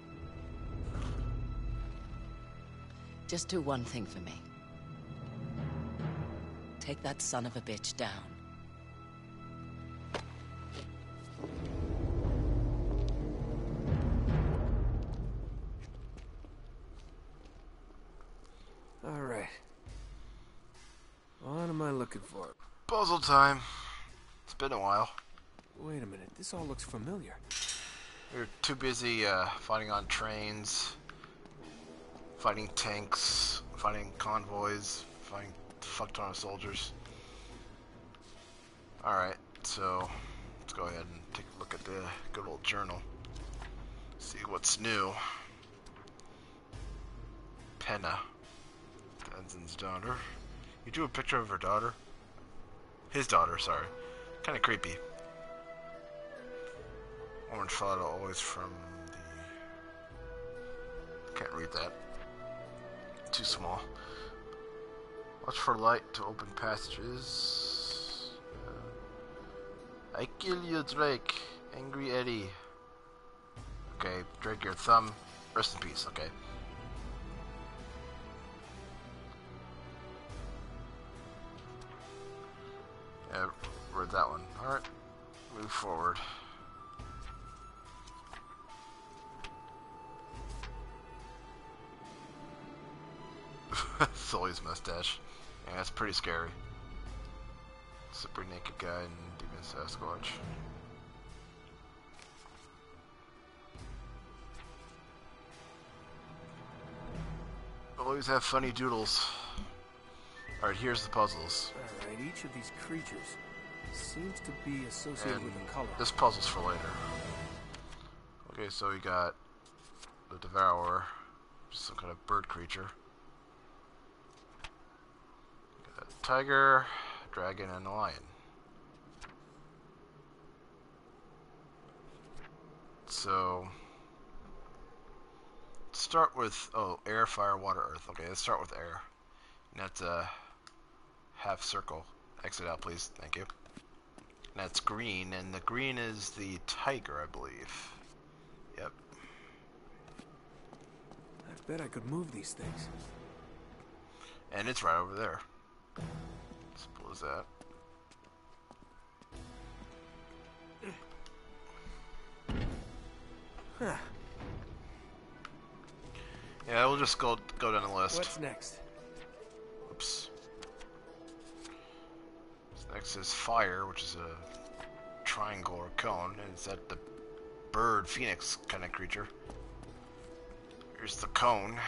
Just do one thing for me. Take that son of a bitch down. All right. What am I looking for? Puzzle time. It's been a while. Wait a minute. This all looks familiar. We were too busy uh, fighting on trains, fighting tanks, fighting convoys, fighting a fuck ton of soldiers. Alright, so let's go ahead and take a look at the good old journal. See what's new. Penna, Denzin's daughter. You drew a picture of her daughter? His daughter, sorry. Kinda creepy. Orange photo always from the... Can't read that. Too small. Watch for light to open passages. Uh, I kill you, Drake. Angry Eddie. Okay, Drake, your thumb. Rest in peace, okay. Yeah, read that one. Alright, move forward. Sully's mustache. Yeah, that's pretty scary. Super naked guy and demon Sasquatch. Always have funny doodles. Alright, here's the puzzles. Alright, each of these creatures seems to be associated And with a color. this puzzle's for later. Okay, so we got the Devourer, just some kind of bird creature. Got a tiger, dragon, and a lion. So, let's start with, oh, air, fire, water, earth. Okay, let's start with air. And that's a half circle. Exit out, please. Thank you. And that's green, and the green is the tiger, I believe. Yep. I bet I could move these things. And it's right over there. Simple as that. Huh. Yeah, we'll just go go down the list. What's next? Oops. So next is fire, which is a triangle or cone, and it's that the bird phoenix kind of creature. Here's the cone.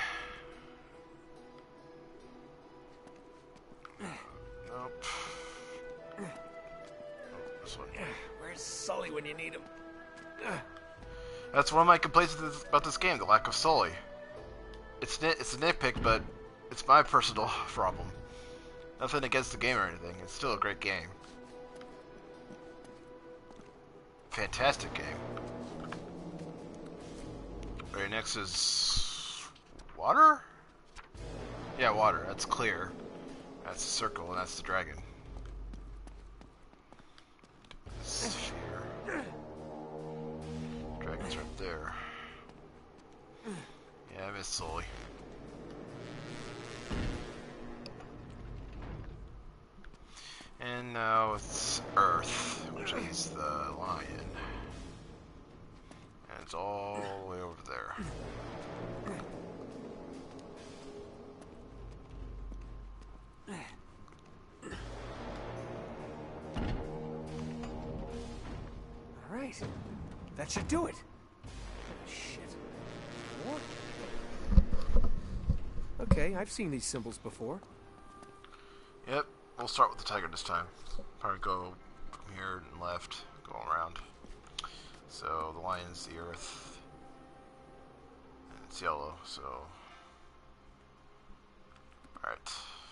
Nope. Oh, this one. Where's Sully when you need him? That's one of my complaints with this, about this game, the lack of Sully. It's nit, it's a nitpick, but it's my personal problem. Nothing against the game or anything. It's still a great game. Fantastic game. Alright, next is water? Yeah, water. That's clear. That's the circle, and that's the dragon. Sphere. Dragon's right there. Yeah, I missed Sully. And now it's Earth, which is the lion. And it's all the way over there. Alright. That should do it. Shit. What? Okay, I've seen these symbols before. Yep, we'll start with the tiger this time. Probably go from here and left, go around. So the lion's the earth, and it's yellow, so... Alright.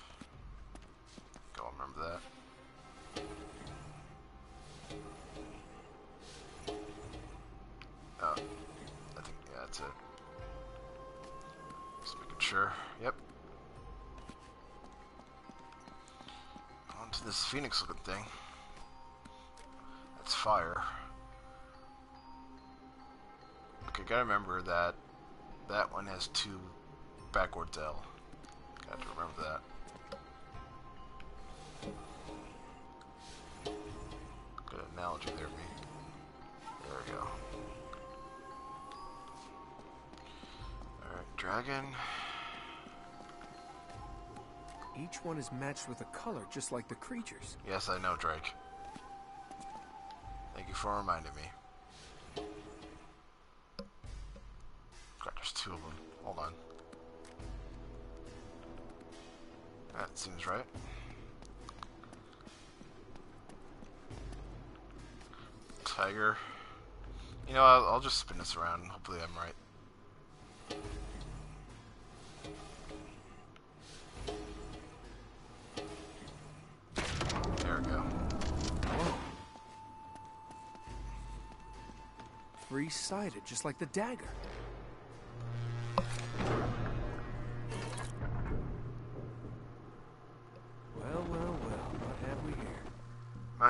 Go remember that. Oh, I think, yeah, that's it. Just making sure. Yep. On to this phoenix looking thing. That's fire. Okay, gotta remember that that one has two backwards L. Got to remember that. Good analogy there, me. There we go. Alright, dragon. Each one is matched with a color, just like the creatures. Yes, I know, Drake. Thank you for reminding me. God, there's two of them. Hold on. That seems right. Tiger. You know, I'll, I'll just spin this around and hopefully I'm right. There we go. Whoa. Three-sided, just like the dagger.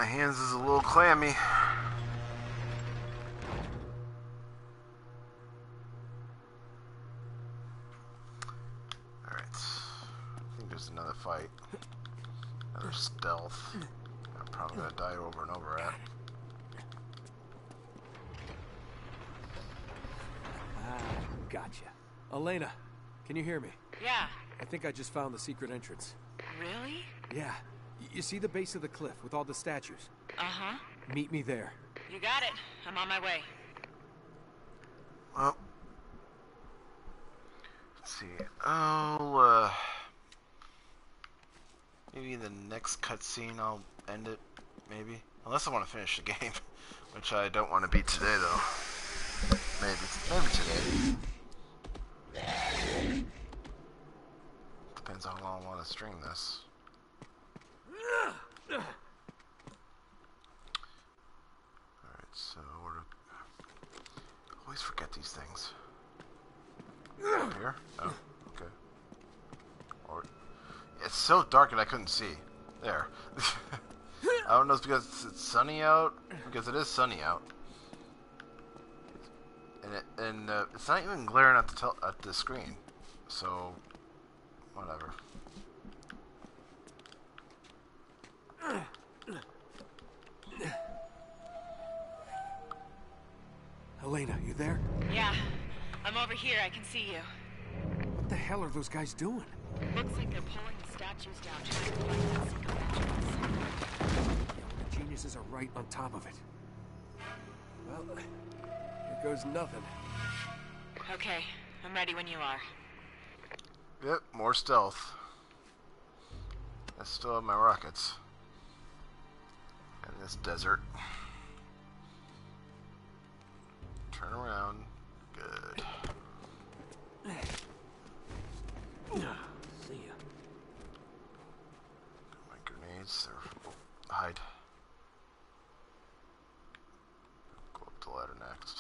hands is a little clammy. Alright. I think there's another fight. Another stealth. I'm probably gonna die over and over at. Ah, gotcha. Elena, can you hear me? Yeah. I think I just found the secret entrance. Really? Yeah. Y- You see the base of the cliff with all the statues? Uh-huh. Meet me there. You got it. I'm on my way. Well, let's see. I'll, uh, maybe in the next cutscene I'll end it, maybe. Unless I want to finish the game, which I don't want to beat today, though. Maybe, maybe today. Depends on how long I want to stream this. Alright, so where to... I always forget these things. Up here? Oh, okay. Or... It's so dark that I couldn't see. There. I don't know if it's because it's sunny out, because it is sunny out. And, it, and uh, it's not even glaring at the, tel at the screen. So, whatever. Elena, you there? Yeah. I'm over here. I can see you. What the hell are those guys doing? Looks like they're pulling the statues down, trying to find that secret entrance. The geniuses are right on top of it. Well, here goes nothing. Okay. I'm ready when you are. Yep, more stealth. I still have my rockets. In this desert. Turn around. Good. See ya. My grenades. They're... Oh, hide. Go up the ladder next.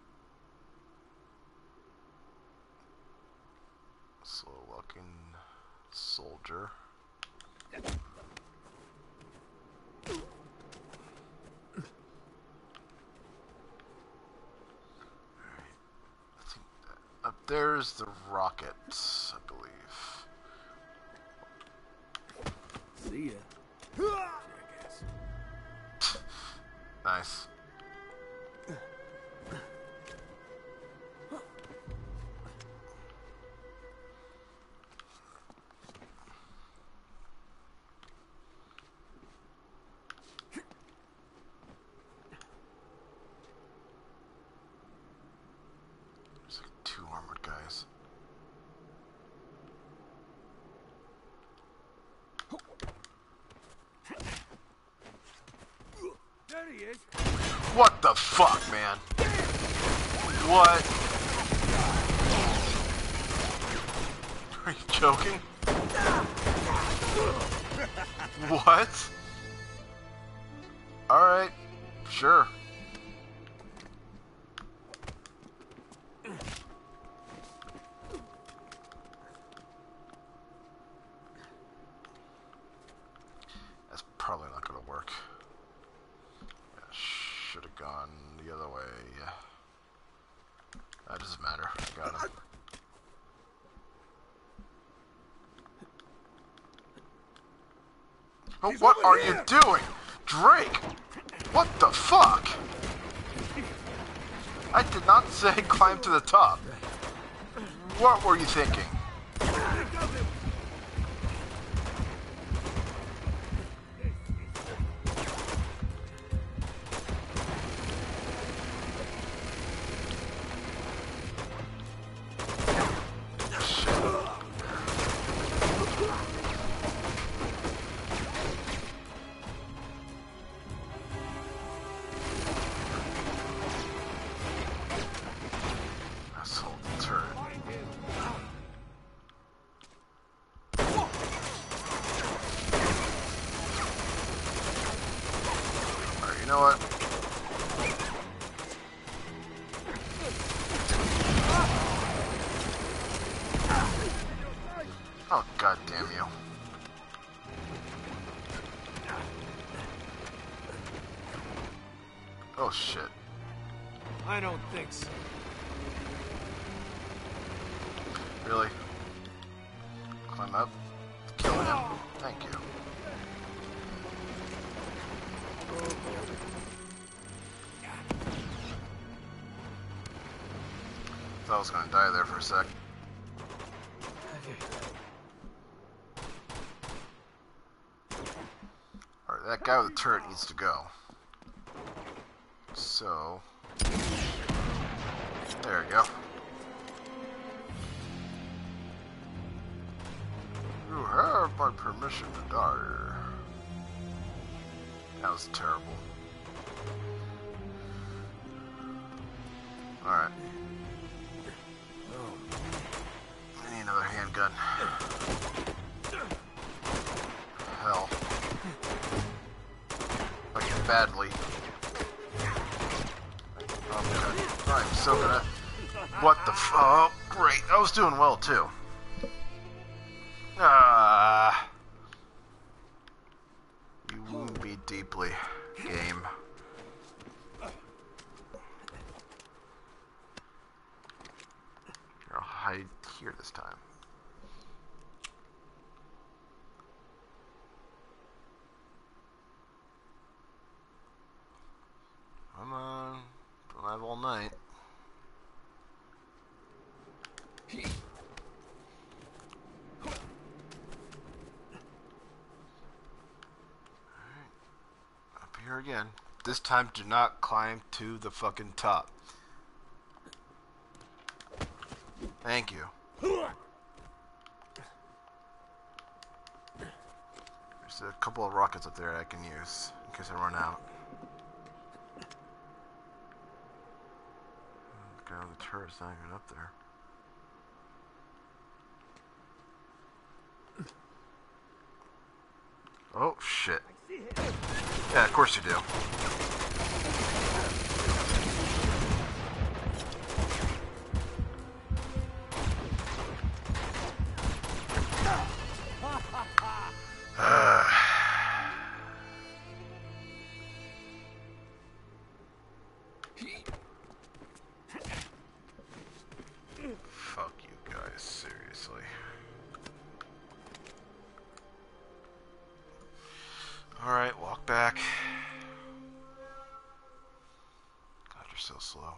Slow walking soldier. Up there's the rockets, I believe. See ya. Jackass. Nice. There's like two armored guys. There he is. What the fuck, man? What? Are you joking? What? Alright, sure. That's probably not gonna work. Should have gone the other way. Yeah. That doesn't matter. I got him. Oh, what are you doing? Drake! What the fuck? I did not say climb to the top. What were you thinking? You know what? Oh, god damn you. Oh shit. I don't think so. Really? Climb up. Kill him. Thank you. Thought I was gonna die there for a sec. Alright, that guy with the turret needs to go. So... there we go. You have my permission to die. That was terrible. Alright. I need another handgun. Hell. Like, badly. Okay. I'm so gonna... what the f... oh, great. I was doing well, too. Ah. You wound me deeply, game. I'll hide here this time. Come on. Don't have all night. Here again. This time, do not climb to the fucking top. Thank you. There's a couple of rockets up there I can use in case I run out. The guy with the turret's not even up there. Oh shit. Yeah, of course you do. Fuck you guys, seriously. Alright, walk back. God, you're so slow.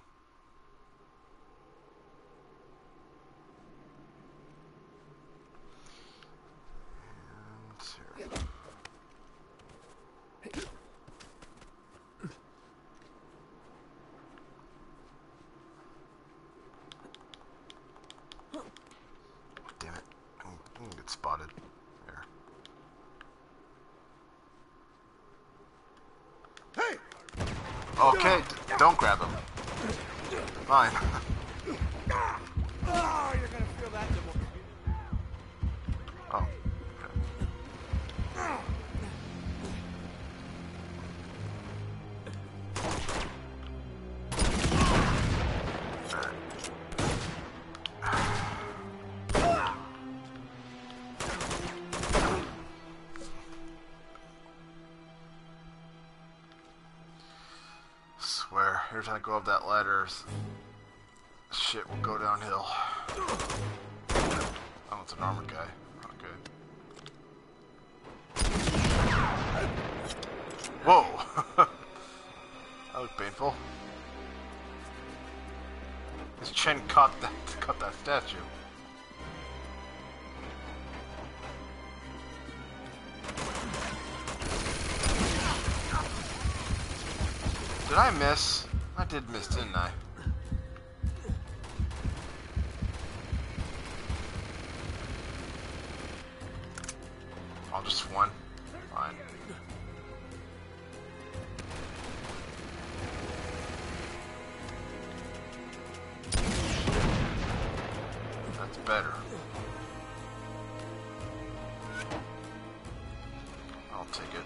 And here. Damn it. I'm, I'm gonna get spotted. There. Okay, d don't grab him. Fine. Oh, you're gonna feel that the more. Oh. Okay. Swear, every time I go up that ladder, shit will go downhill. Oh, it's an armored guy. Okay. Whoa! That looked painful. His chin caught that, caught that statue. Did I miss? I did miss, didn't I? Oh, just one? Fine. That's better. I'll take it.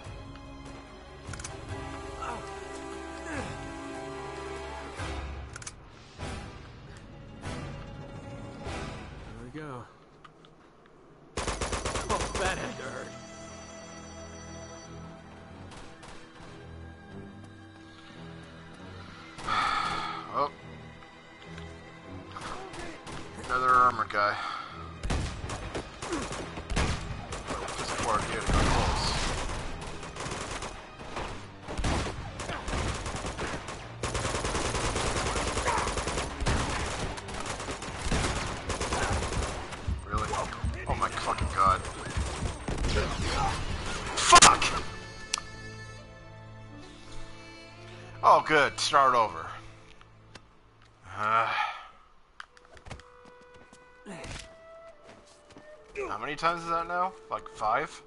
Go. Oh, that had to hurt. Another armor guy. Just before I get close. Really? Oh my fucking god. Fuck! Oh good, start over. Uh, how many times is that now? Like five?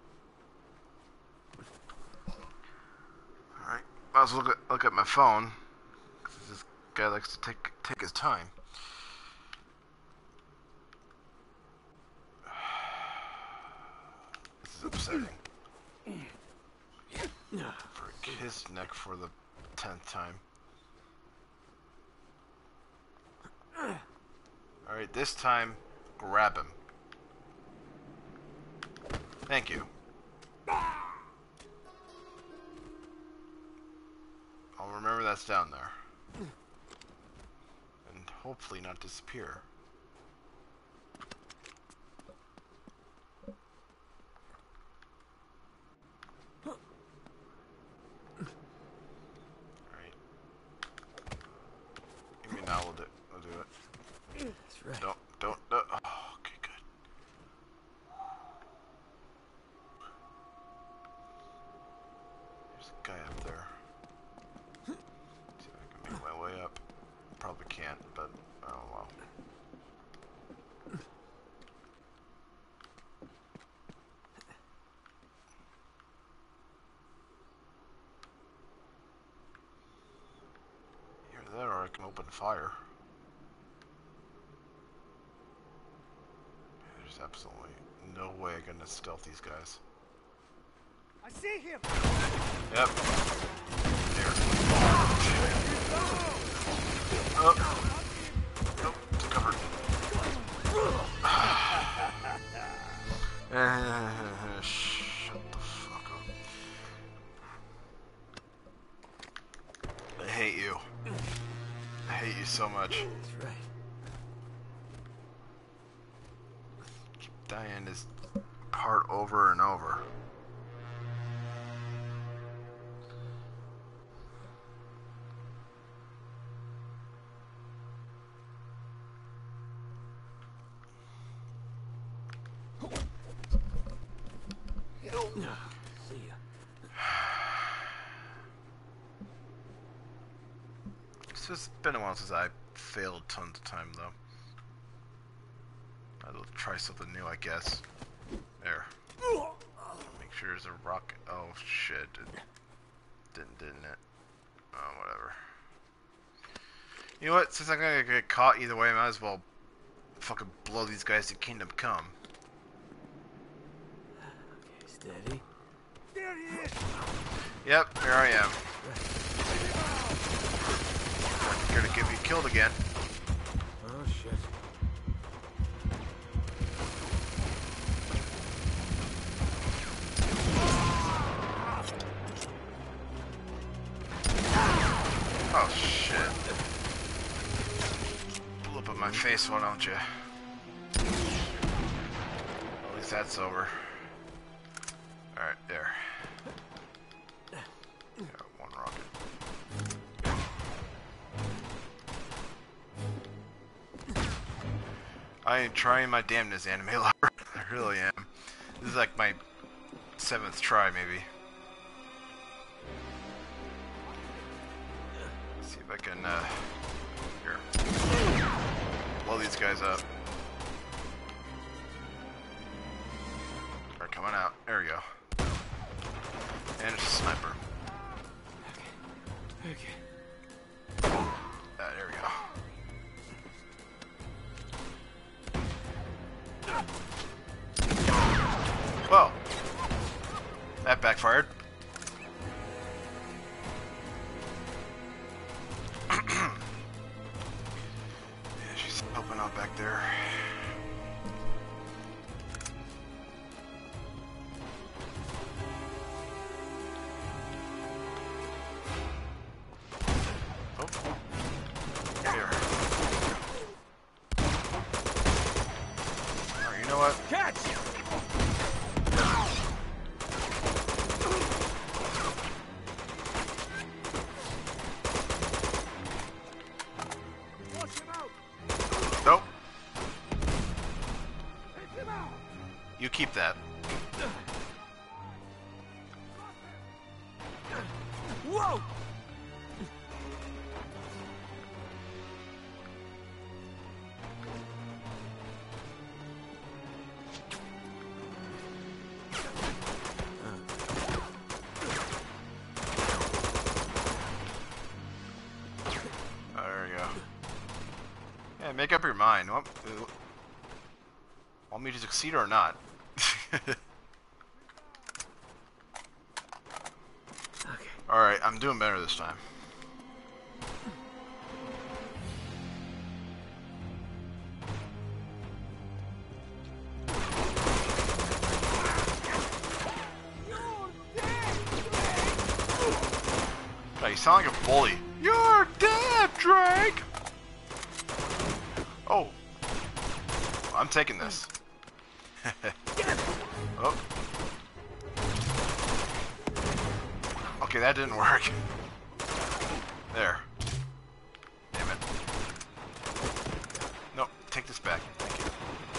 Alright, might as well look at, look at my phone. 'Cause this guy likes to take take his time. This is upsetting. Break his neck for the tenth time. Alright, this time, grab him. Thank you. I'll remember that's down there. And hopefully not disappear. Alright. Give me now, we'll do, we'll do it. That's right. Don't, don't, don't. Oh, okay, good. There's a guy up there. See if I can make my way up. Probably can't, but oh well. Either that or I can open fire. There's absolutely no way I'm gonna stealth these guys. I see him. Yep. There. Oh. Nope. To cover. uh, shut the fuck up. I hate you. I hate you so much. That's right. Dying this part over and over. See ya. It's just been a while since I failed tons of time though. I'll try something new, I guess. There. Make sure there's a rock. Oh shit! It didn't, didn't it? Oh, whatever. You know what? Since I'm gonna get caught either way, I might as well fucking blow these guys to Kingdom Come. Okay, steady. There he is. Yep, here I am. I'm gonna get me killed again. Oh shit. Oh shit. Pull up in my face, why don't you? At least that's over. Alright, there. Got one rocket. I am trying my damnedest, Anime Lover. I really am. This is like my seventh try, maybe. See if I can, uh, here. Blow these guys up. They're coming out. There we go. And it's a sniper. Okay. Okay. Uh, there we go. Whoa. That backfired. Yeah, she's helping out back there. Oh. Here. know what? Catch! Wash him out! Nope. Take him out! You keep that. Whoa! There you go. Yeah, make up your mind. Want, want me to succeed or not? Okay. Alright, I'm doing better this time. God, you sound like a bully. You're dead, Drake! Oh. I'm taking this. Oh. Okay, that didn't work. There. Damn it. Nope, take this back. Thank you.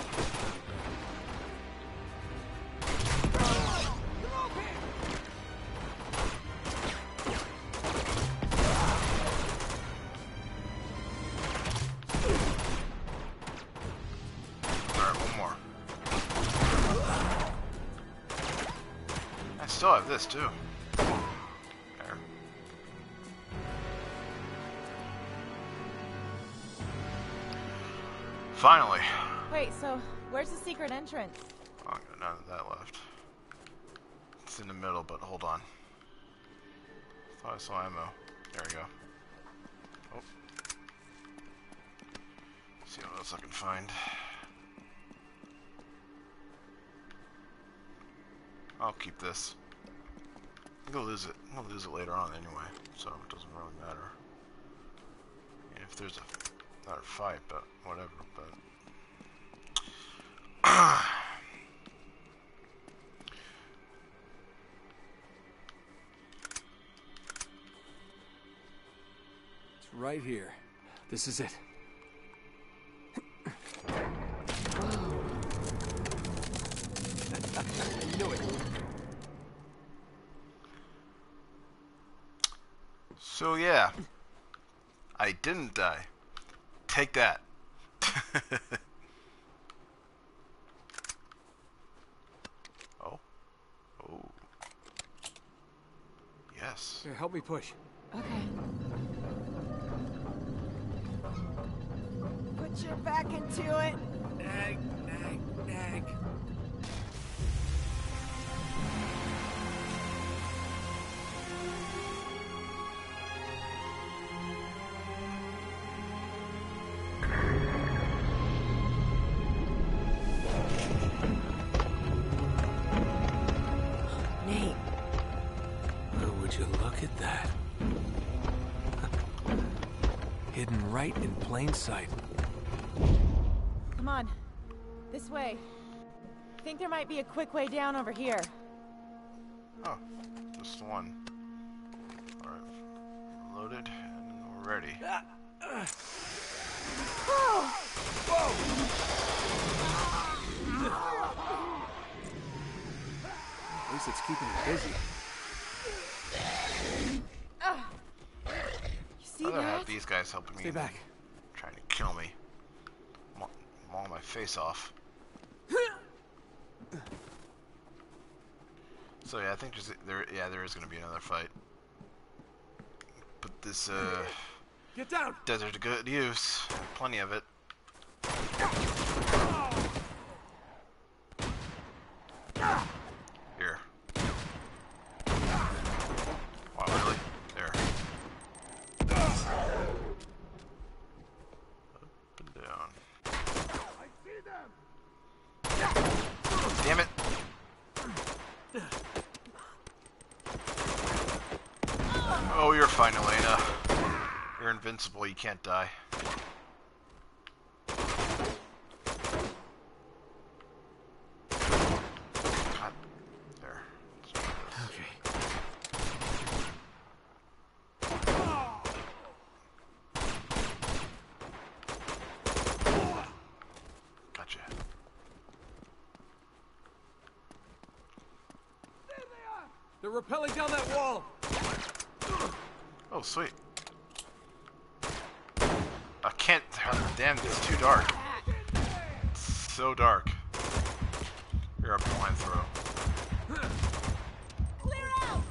Alright, one more. I still have this too. There. Finally. Wait, so where's the secret entrance? Oh, none of that left. It's in the middle, but hold on. Thought I saw ammo. There we go. Oh. See what else I can find. I'll keep this. I'm gonna lose it. I'm gonna lose it later on anyway, so it doesn't really matter. I mean, if there's a, another fight, but whatever. But It's right here. This is it. I knew it. So yeah, I didn't die. Take that. Oh. Oh. Yes. Here, help me push. Okay. Put your back into it. Nag, nag, nag. Nate. Well, would you look at that? Hidden right in plain sight. Come on. This way. Think there might be a quick way down over here. Oh, just one. Alright. Loaded and we're ready. At least it's keeping you busy. You see I'd rather that? have these guys helping me. Stay than back. Trying to kill me. I'm mauling my face off. So yeah, I think there's there. Yeah, there is going to be another fight. But this uh, Get down. desert to good use. Plenty of it. Here. Wow, really? There. Up and down. I see them! Damn it! Oh, you're fine, Elena. You're invincible, you can't die. rappelling down that wall! Oh, sweet. I can't... Damn, it's too dark. It's so dark. You're a blind throw. Clear out!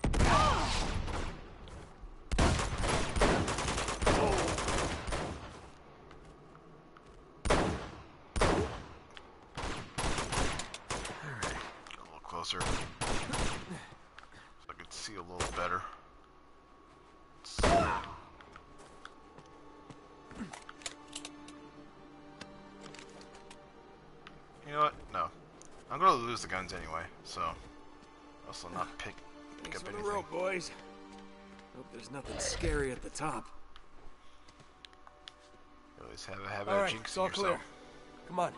A little closer. So I can see a little better. You know what? No. I'm gonna lose the guns anyway, so also not pick, pick Thanks up for the anything. rope, boys. Hope there's nothing scary at the top. You always have a habit All of right, jinxing it's all yourself. clear. Come on.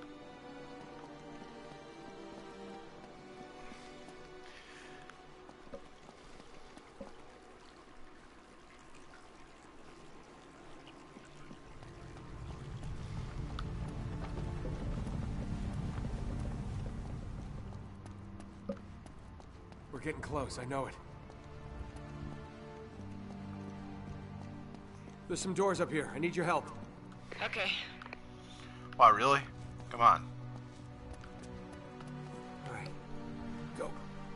We're getting close, I know it. There's some doors up here. I need your help. Okay. Wow, really? Come on. All right. Go.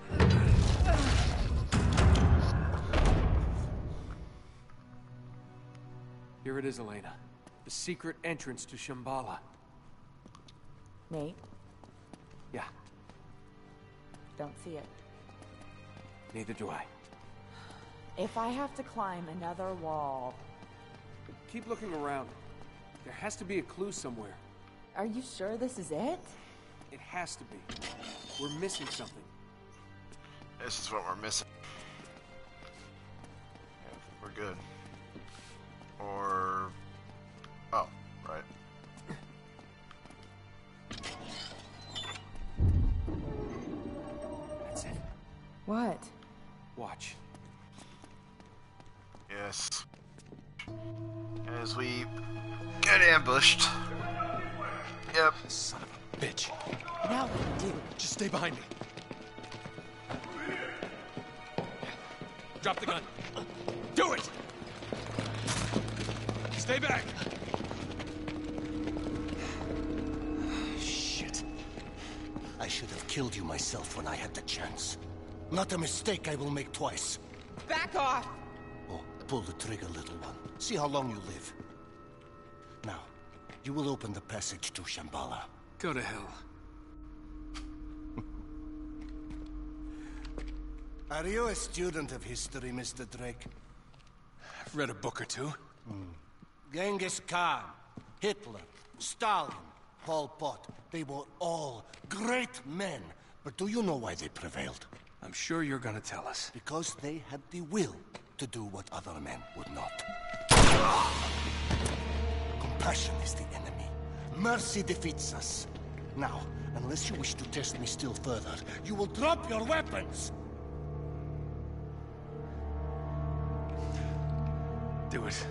Here it is, Elena. The secret entrance to Shambhala. Nate, Yeah, don't see it. neither do I. If I have to climb another wall... Keep looking around. There has to be a clue somewhere. Are you sure this is it? It has to be. We're missing something. This is what we're missing. Yeah, we're good. Or... Oh, right. That's it. What? Watch. Yes. As we get ambushed. Yep. Son of a bitch. Now what do? Just stay behind me. Drop the gun. Do it! Stay back! Shit. I should have killed you myself when I had the chance. Not a mistake I will make twice. Back off! Oh, pull the trigger, little one. See how long you live. Now, you will open the passage to Shambhala. Go to hell. Are you a student of history, Mister Drake? I've read a book or two. Hmm. Genghis Khan, Hitler, Stalin, Pol Pot, they were all great men. But do you know why they prevailed? I'm sure you're gonna tell us. Because they had the will to do what other men would not. Compassion is the enemy. Mercy defeats us. Now, unless you wish to test me still further, you will drop your weapons! Do it.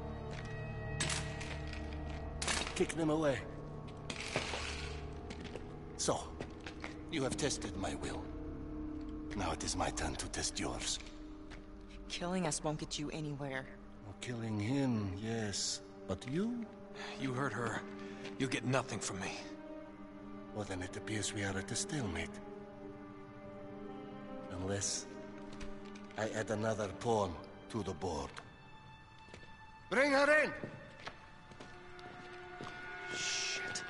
Kick them away. So, you have tested my will. Now it is my turn to test yours. Killing us won't get you anywhere. Well, killing him, yes. But you? You hurt her. You'll get nothing from me. Well, then it appears we are at a stalemate. Unless I add another pawn to the board. Bring her in! Shit.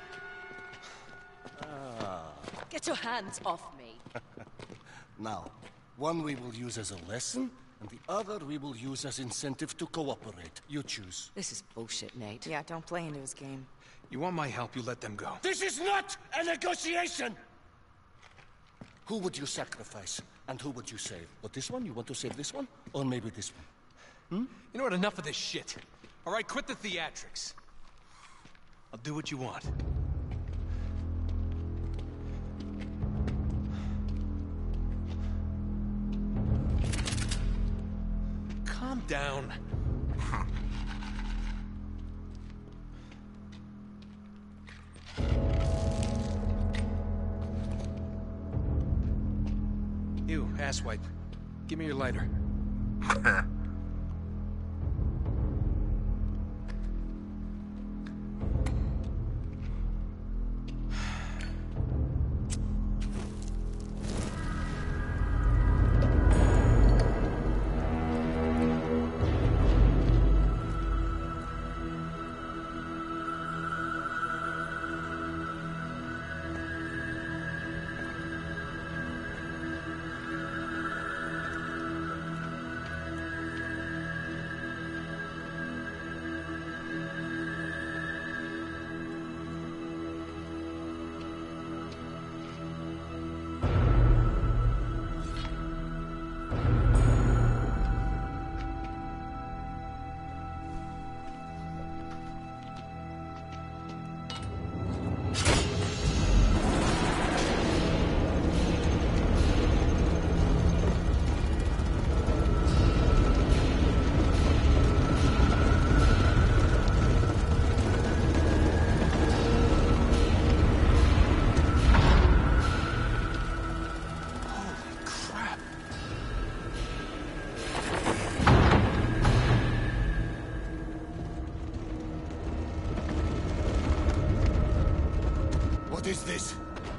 Ah. Get your hands off me. Now, one we will use as a lesson, and the other we will use as incentive to cooperate. You choose. This is bullshit, Nate. Yeah, don't play into his game. You want my help, you let them go. This is not a negotiation! Who would you sacrifice, and who would you save? But this one? You want to save this one? Or maybe this one? Hmm? You know what? Enough of this shit. All right, quit the theatrics. I'll do what you want. Calm down. You, asswipe. Give me your lighter. What is this?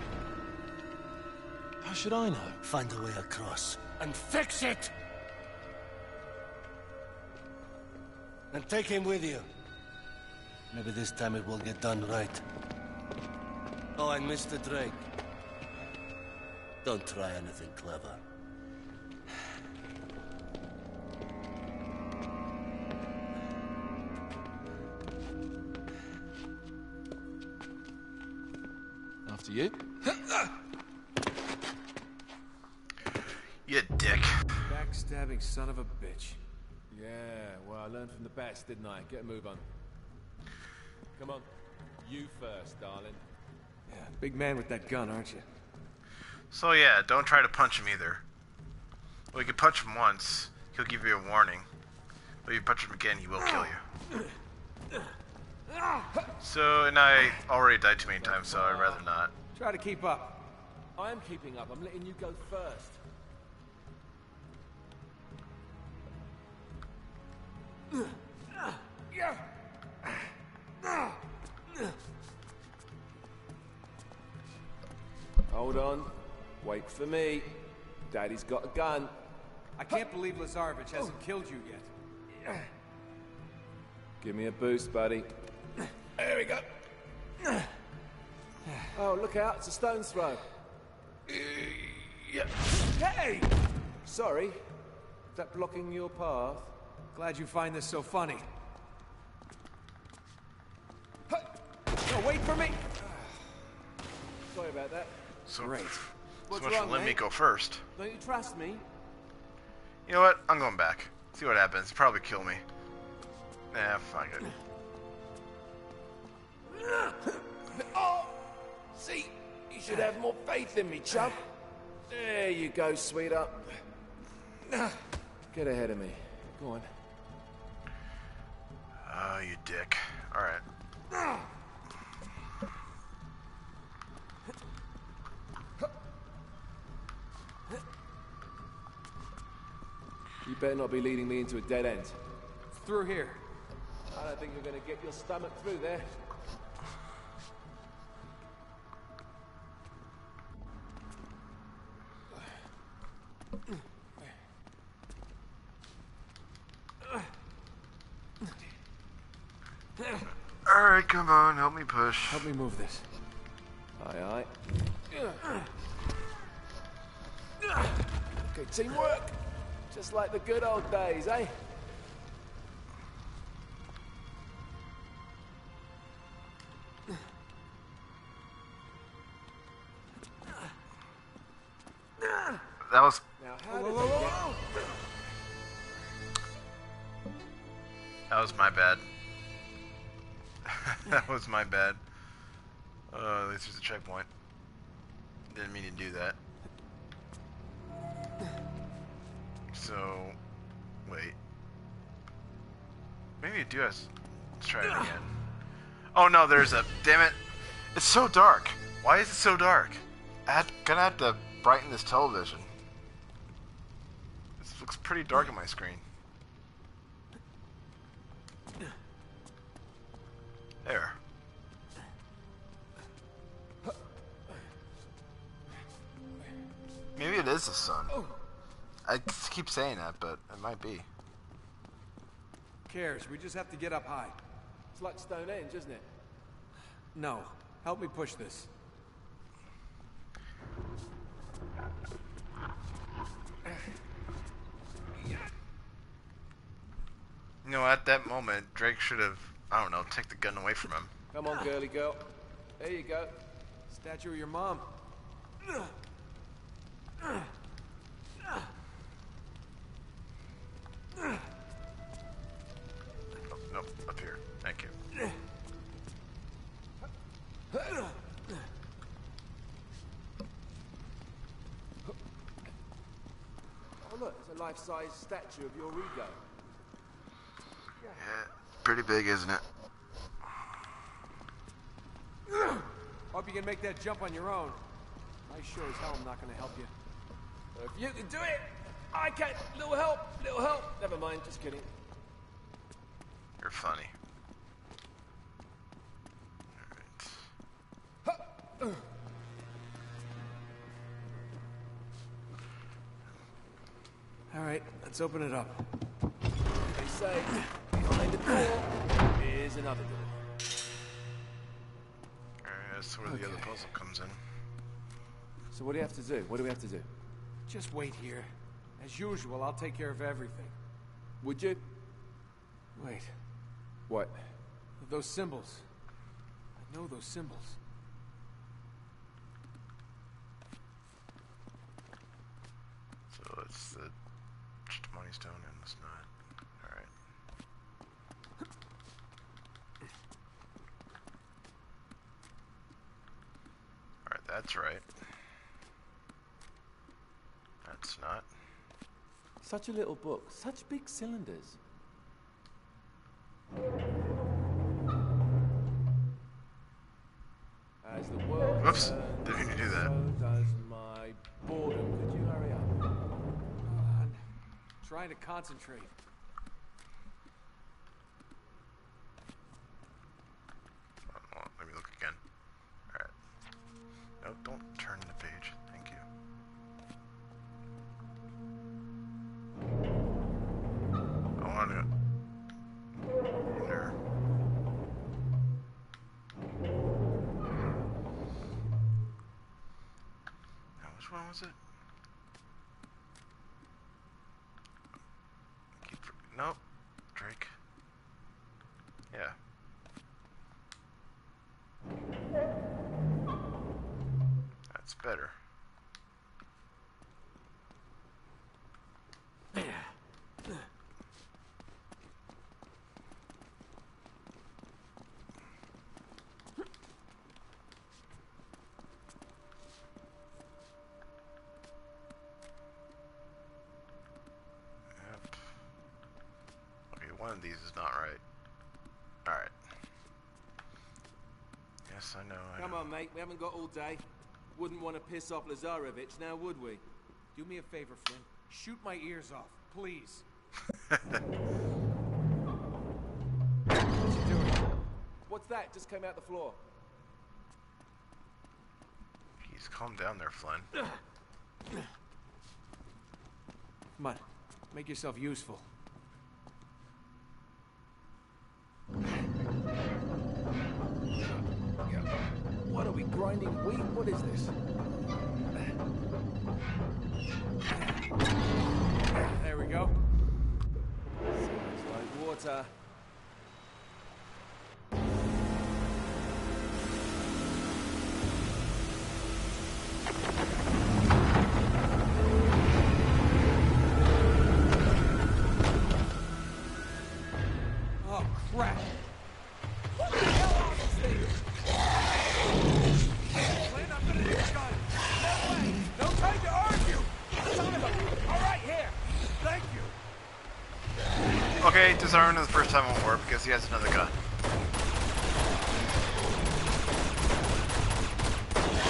How should I know? Find a way across. And fix it! And take him with you. Maybe this time it will get done right. Oh, and Mister Drake. Don't try anything clever. After you. You dick. Backstabbing son of a bitch. Yeah, well, I learned from the best, didn't I? Get a move on. Come on. You first, darling. Yeah, big man with that gun, aren't you? So yeah, don't try to punch him either. Well, you can punch him once. He'll give you a warning. But if you punch him again, he will kill you. So, and I already died too many times, so I'd rather not. Try to keep up. I am keeping up. I'm letting you go first. Hold on. Wait for me. Daddy's got a gun. I can't believe Lazarevich hasn't killed you yet. Give me a boost, buddy. There we go. Oh, look out. It's a stone's throw. Yeah. Hey! Sorry. Is that blocking your path? Glad you find this so funny. No, wait for me! Sorry about that. So, Great. so What's much wrong, for letting me mate? go first. Don't you trust me? You know what? I'm going back. See what happens. He'll probably kill me. Nah, fuck it. Oh! See? You should have more faith in me, chump. There you go, sweetheart. Get ahead of me. Go on. Oh, you dick. Alright. You better not be leading me into a dead end. It's through here. I don't think you're going to get your stomach through there. Alright, come on, help me push. Help me move this. Aye, aye. Okay, teamwork. Just like the good old days, eh? That was... Now, how did they get... That was my bad. That was my bad. Oh, this is a checkpoint. Didn't mean to do that. So, wait. Maybe it do us. Let's try it again. Oh no, there's a... Damn it. It's so dark. Why is it so dark? I had, gonna have to brighten this television. looks pretty dark on my screen. There. Maybe it is the sun. I keep saying that, but it might be. Who cares? We just have to get up high. It's like Stonehenge, isn't it? No. Help me push this. You know, at that moment, Drake should have, I don't know, take the gun away from him. Come on, girly girl. There you go. Statue of your mom. Oh, nope, up here. Thank you. Oh look, it's a life-size statue of your ego. Yeah, pretty big, isn't it? Hope you can make that jump on your own. I sure as hell am not gonna help you. If you can do it, I can. Little help, little help. Never mind, just kidding. You're funny. Alright. Alright, let's open it up. They say behind the door is another door. Alright, that's where the Okay. other puzzle comes in. So what do you have to do? What do we have to do? Just wait here. As usual, I'll take care of everything. Would you? Wait. What? Those symbols. I know those symbols. So it's the money stone and it's not. Alright. Alright, that's right. That's not. Such a little book, such big cylinders. As the world Whoops, turns, didn't mean to do that. so does my boredom. Could you hurry up? God. Trying to concentrate. Oh, let me look again. Alright. No, don't turn the page. Thank you. I want to. Inner. Now, which one was it? Keep. Nope. Drake. Yeah. That's better. Yep. Okay, one of these is not right. Alright. Yes, I know. I Come know. on, mate. We haven't got all day. Wouldn't want to piss off Lazarevich, now would we? Do me a favor, Flynn. Shoot my ears off, please. What's he doing? What's that? Just came out the floor. Please calm down there, Flynn. Come on, make yourself useful. What are we grinding wheat? What is this? There we go. Sounds like water. Oh, crap. What the hell are these things? Flynn, I'm gonna need a gun. No way! No time to argue! Son of a... All right, here. Thank you. Okay, disarming the first time won't work because he has another gun.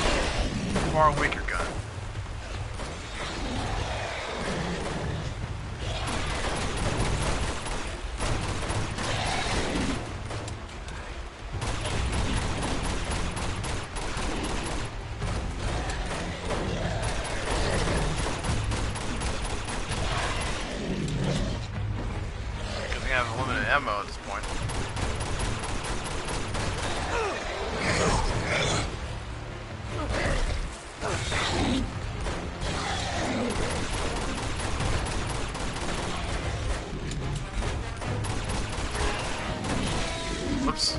Far weaker gun. ammo at this point. Whoops.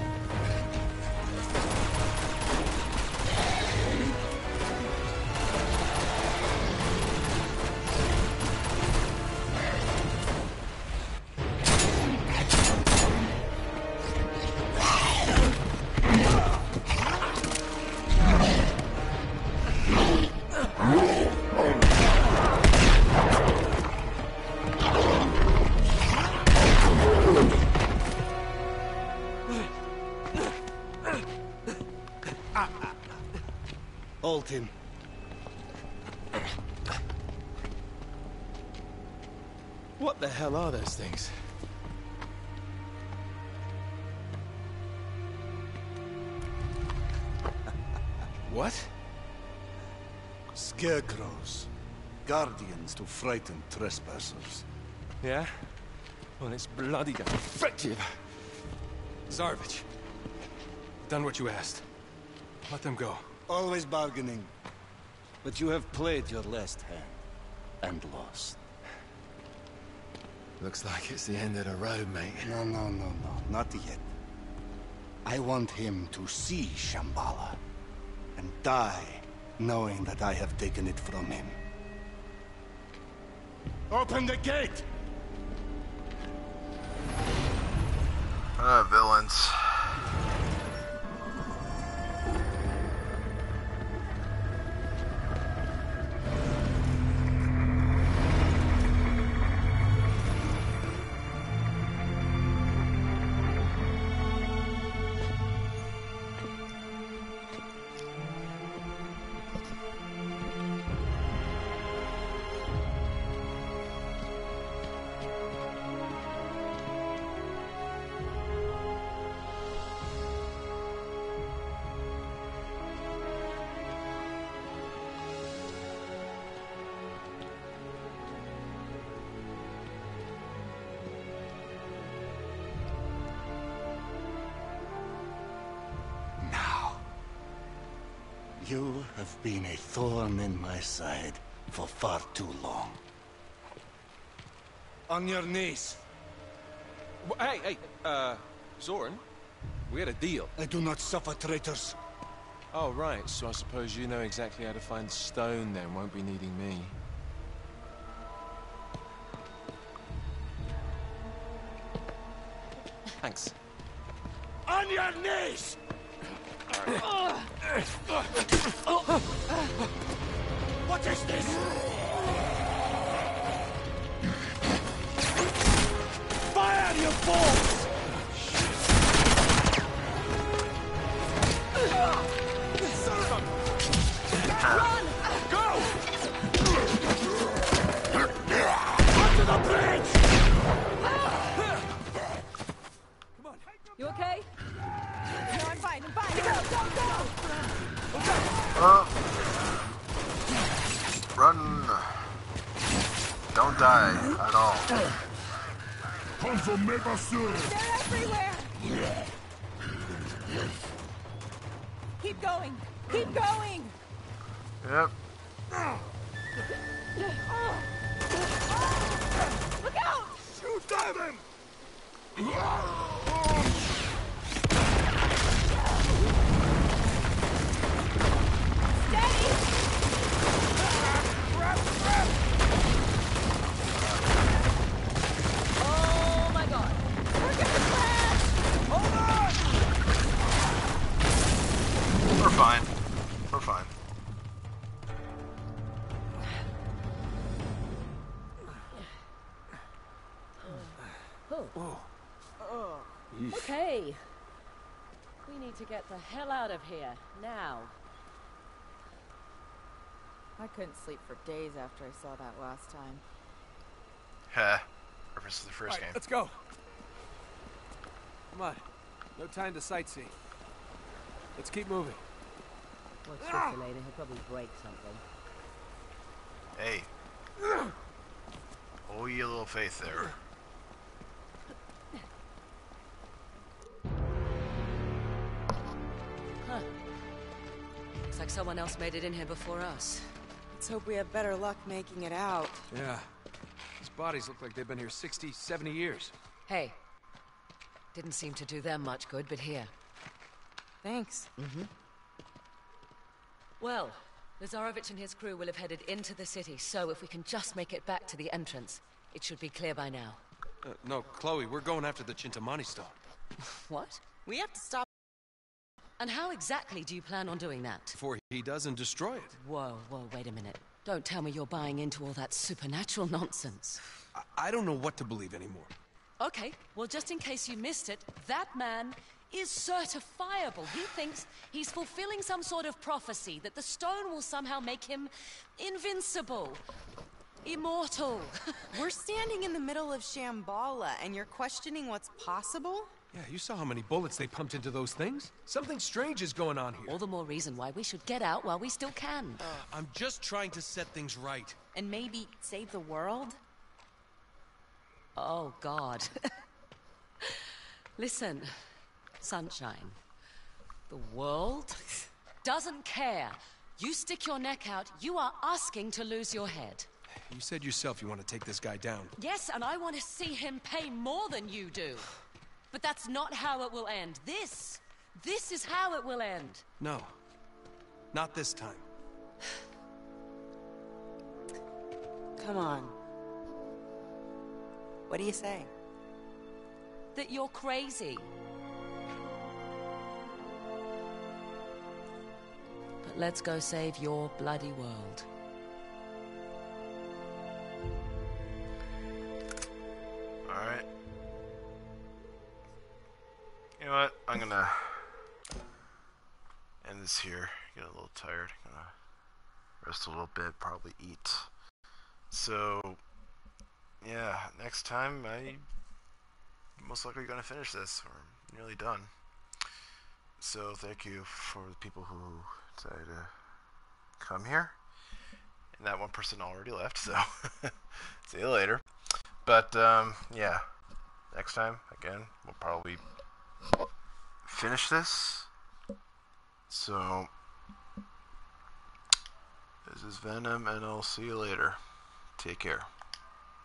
Hold him. What the hell are those things? What? Scarecrows. Guardians to frighten trespassers. Yeah? Well, it's bloody effective. Zarevich, done what you asked. Let them go. Always bargaining. But you have played your last hand. And lost. Looks like it's the end of the road, mate. No, no, no, no. Not yet. I want him to see Shambhala. And die, knowing that I have taken it from him. Open the gate! Ah, villains. You have been a thorn in my side for far too long. On your knees. Wh- Hey, hey, uh, Zoran, we had a deal. I do not suffer traitors. Oh, right, so I suppose you know exactly how to find stone then, won't be needing me. Thanks. On your knees! What is this? Fire, you fools! Run! Go! Onto the bridge! Come on. You okay? No, I'm fine. I'm fine. Go, go, go! Uh, run. Don't die at all. Consummez pas sûr! They're everywhere! Keep going! Keep going! Yep. Look out! Shoot at him! Steady! Grab, grab! Oh my god! We're gonna crash! Hold on! We're fine. We're fine. Oh. Okay. We need to get the hell out of here, now. I couldn't sleep for days after I saw that last time. Heh. Reference to the first All right, game. let's go. Come on. No time to sightsee. Let's keep moving. Watch this, later. He'll probably break something. Hey. Oh, you little faith there. Looks like someone else made it in here before us. Let's hope we have better luck making it out. Yeah. These bodies look like they've been here sixty, seventy years. Hey. Didn't seem to do them much good, but here. Thanks. Mm-hmm. Well, Lazarovich and his crew will have headed into the city, so if we can just make it back to the entrance, it should be clear by now. Uh, no, Chloe, we're going after the Chintamani stone. What? We have to stop. And how exactly do you plan on doing that? Before he does and destroy it. Whoa, whoa, wait a minute. Don't tell me you're buying into all that supernatural nonsense. I, I don't know what to believe anymore. Okay, well, just in case you missed it, that man is certifiable. He thinks he's fulfilling some sort of prophecy that the stone will somehow make him invincible. Immortal. We're standing in the middle of Shambhala, and you're questioning what's possible? Yeah, you saw how many bullets they pumped into those things? Something strange is going on here. All the more reason why we should get out while we still can. Uh, I'm just trying to set things right. And maybe save the world? Oh, God. Listen, Sunshine. The world doesn't care. You stick your neck out, you are asking to lose your head. You said yourself you want to take this guy down. Yes, and I want to see him pay more than you do. But that's not how it will end. This, this is how it will end. No, not this time. Come on. What do you say? That you're crazy. But let's go save your bloody world. Alright. You know what? I'm gonna end this here. Get a little tired. Gonna rest a little bit, probably eat. So, yeah, next time I most likely gonna finish this. We're nearly done. So thank you for the people who decided to come here. And that one person already left, so see you later. But um, yeah, next time again we'll probably finish this. So this is Venom, and I'll see you later. Take care.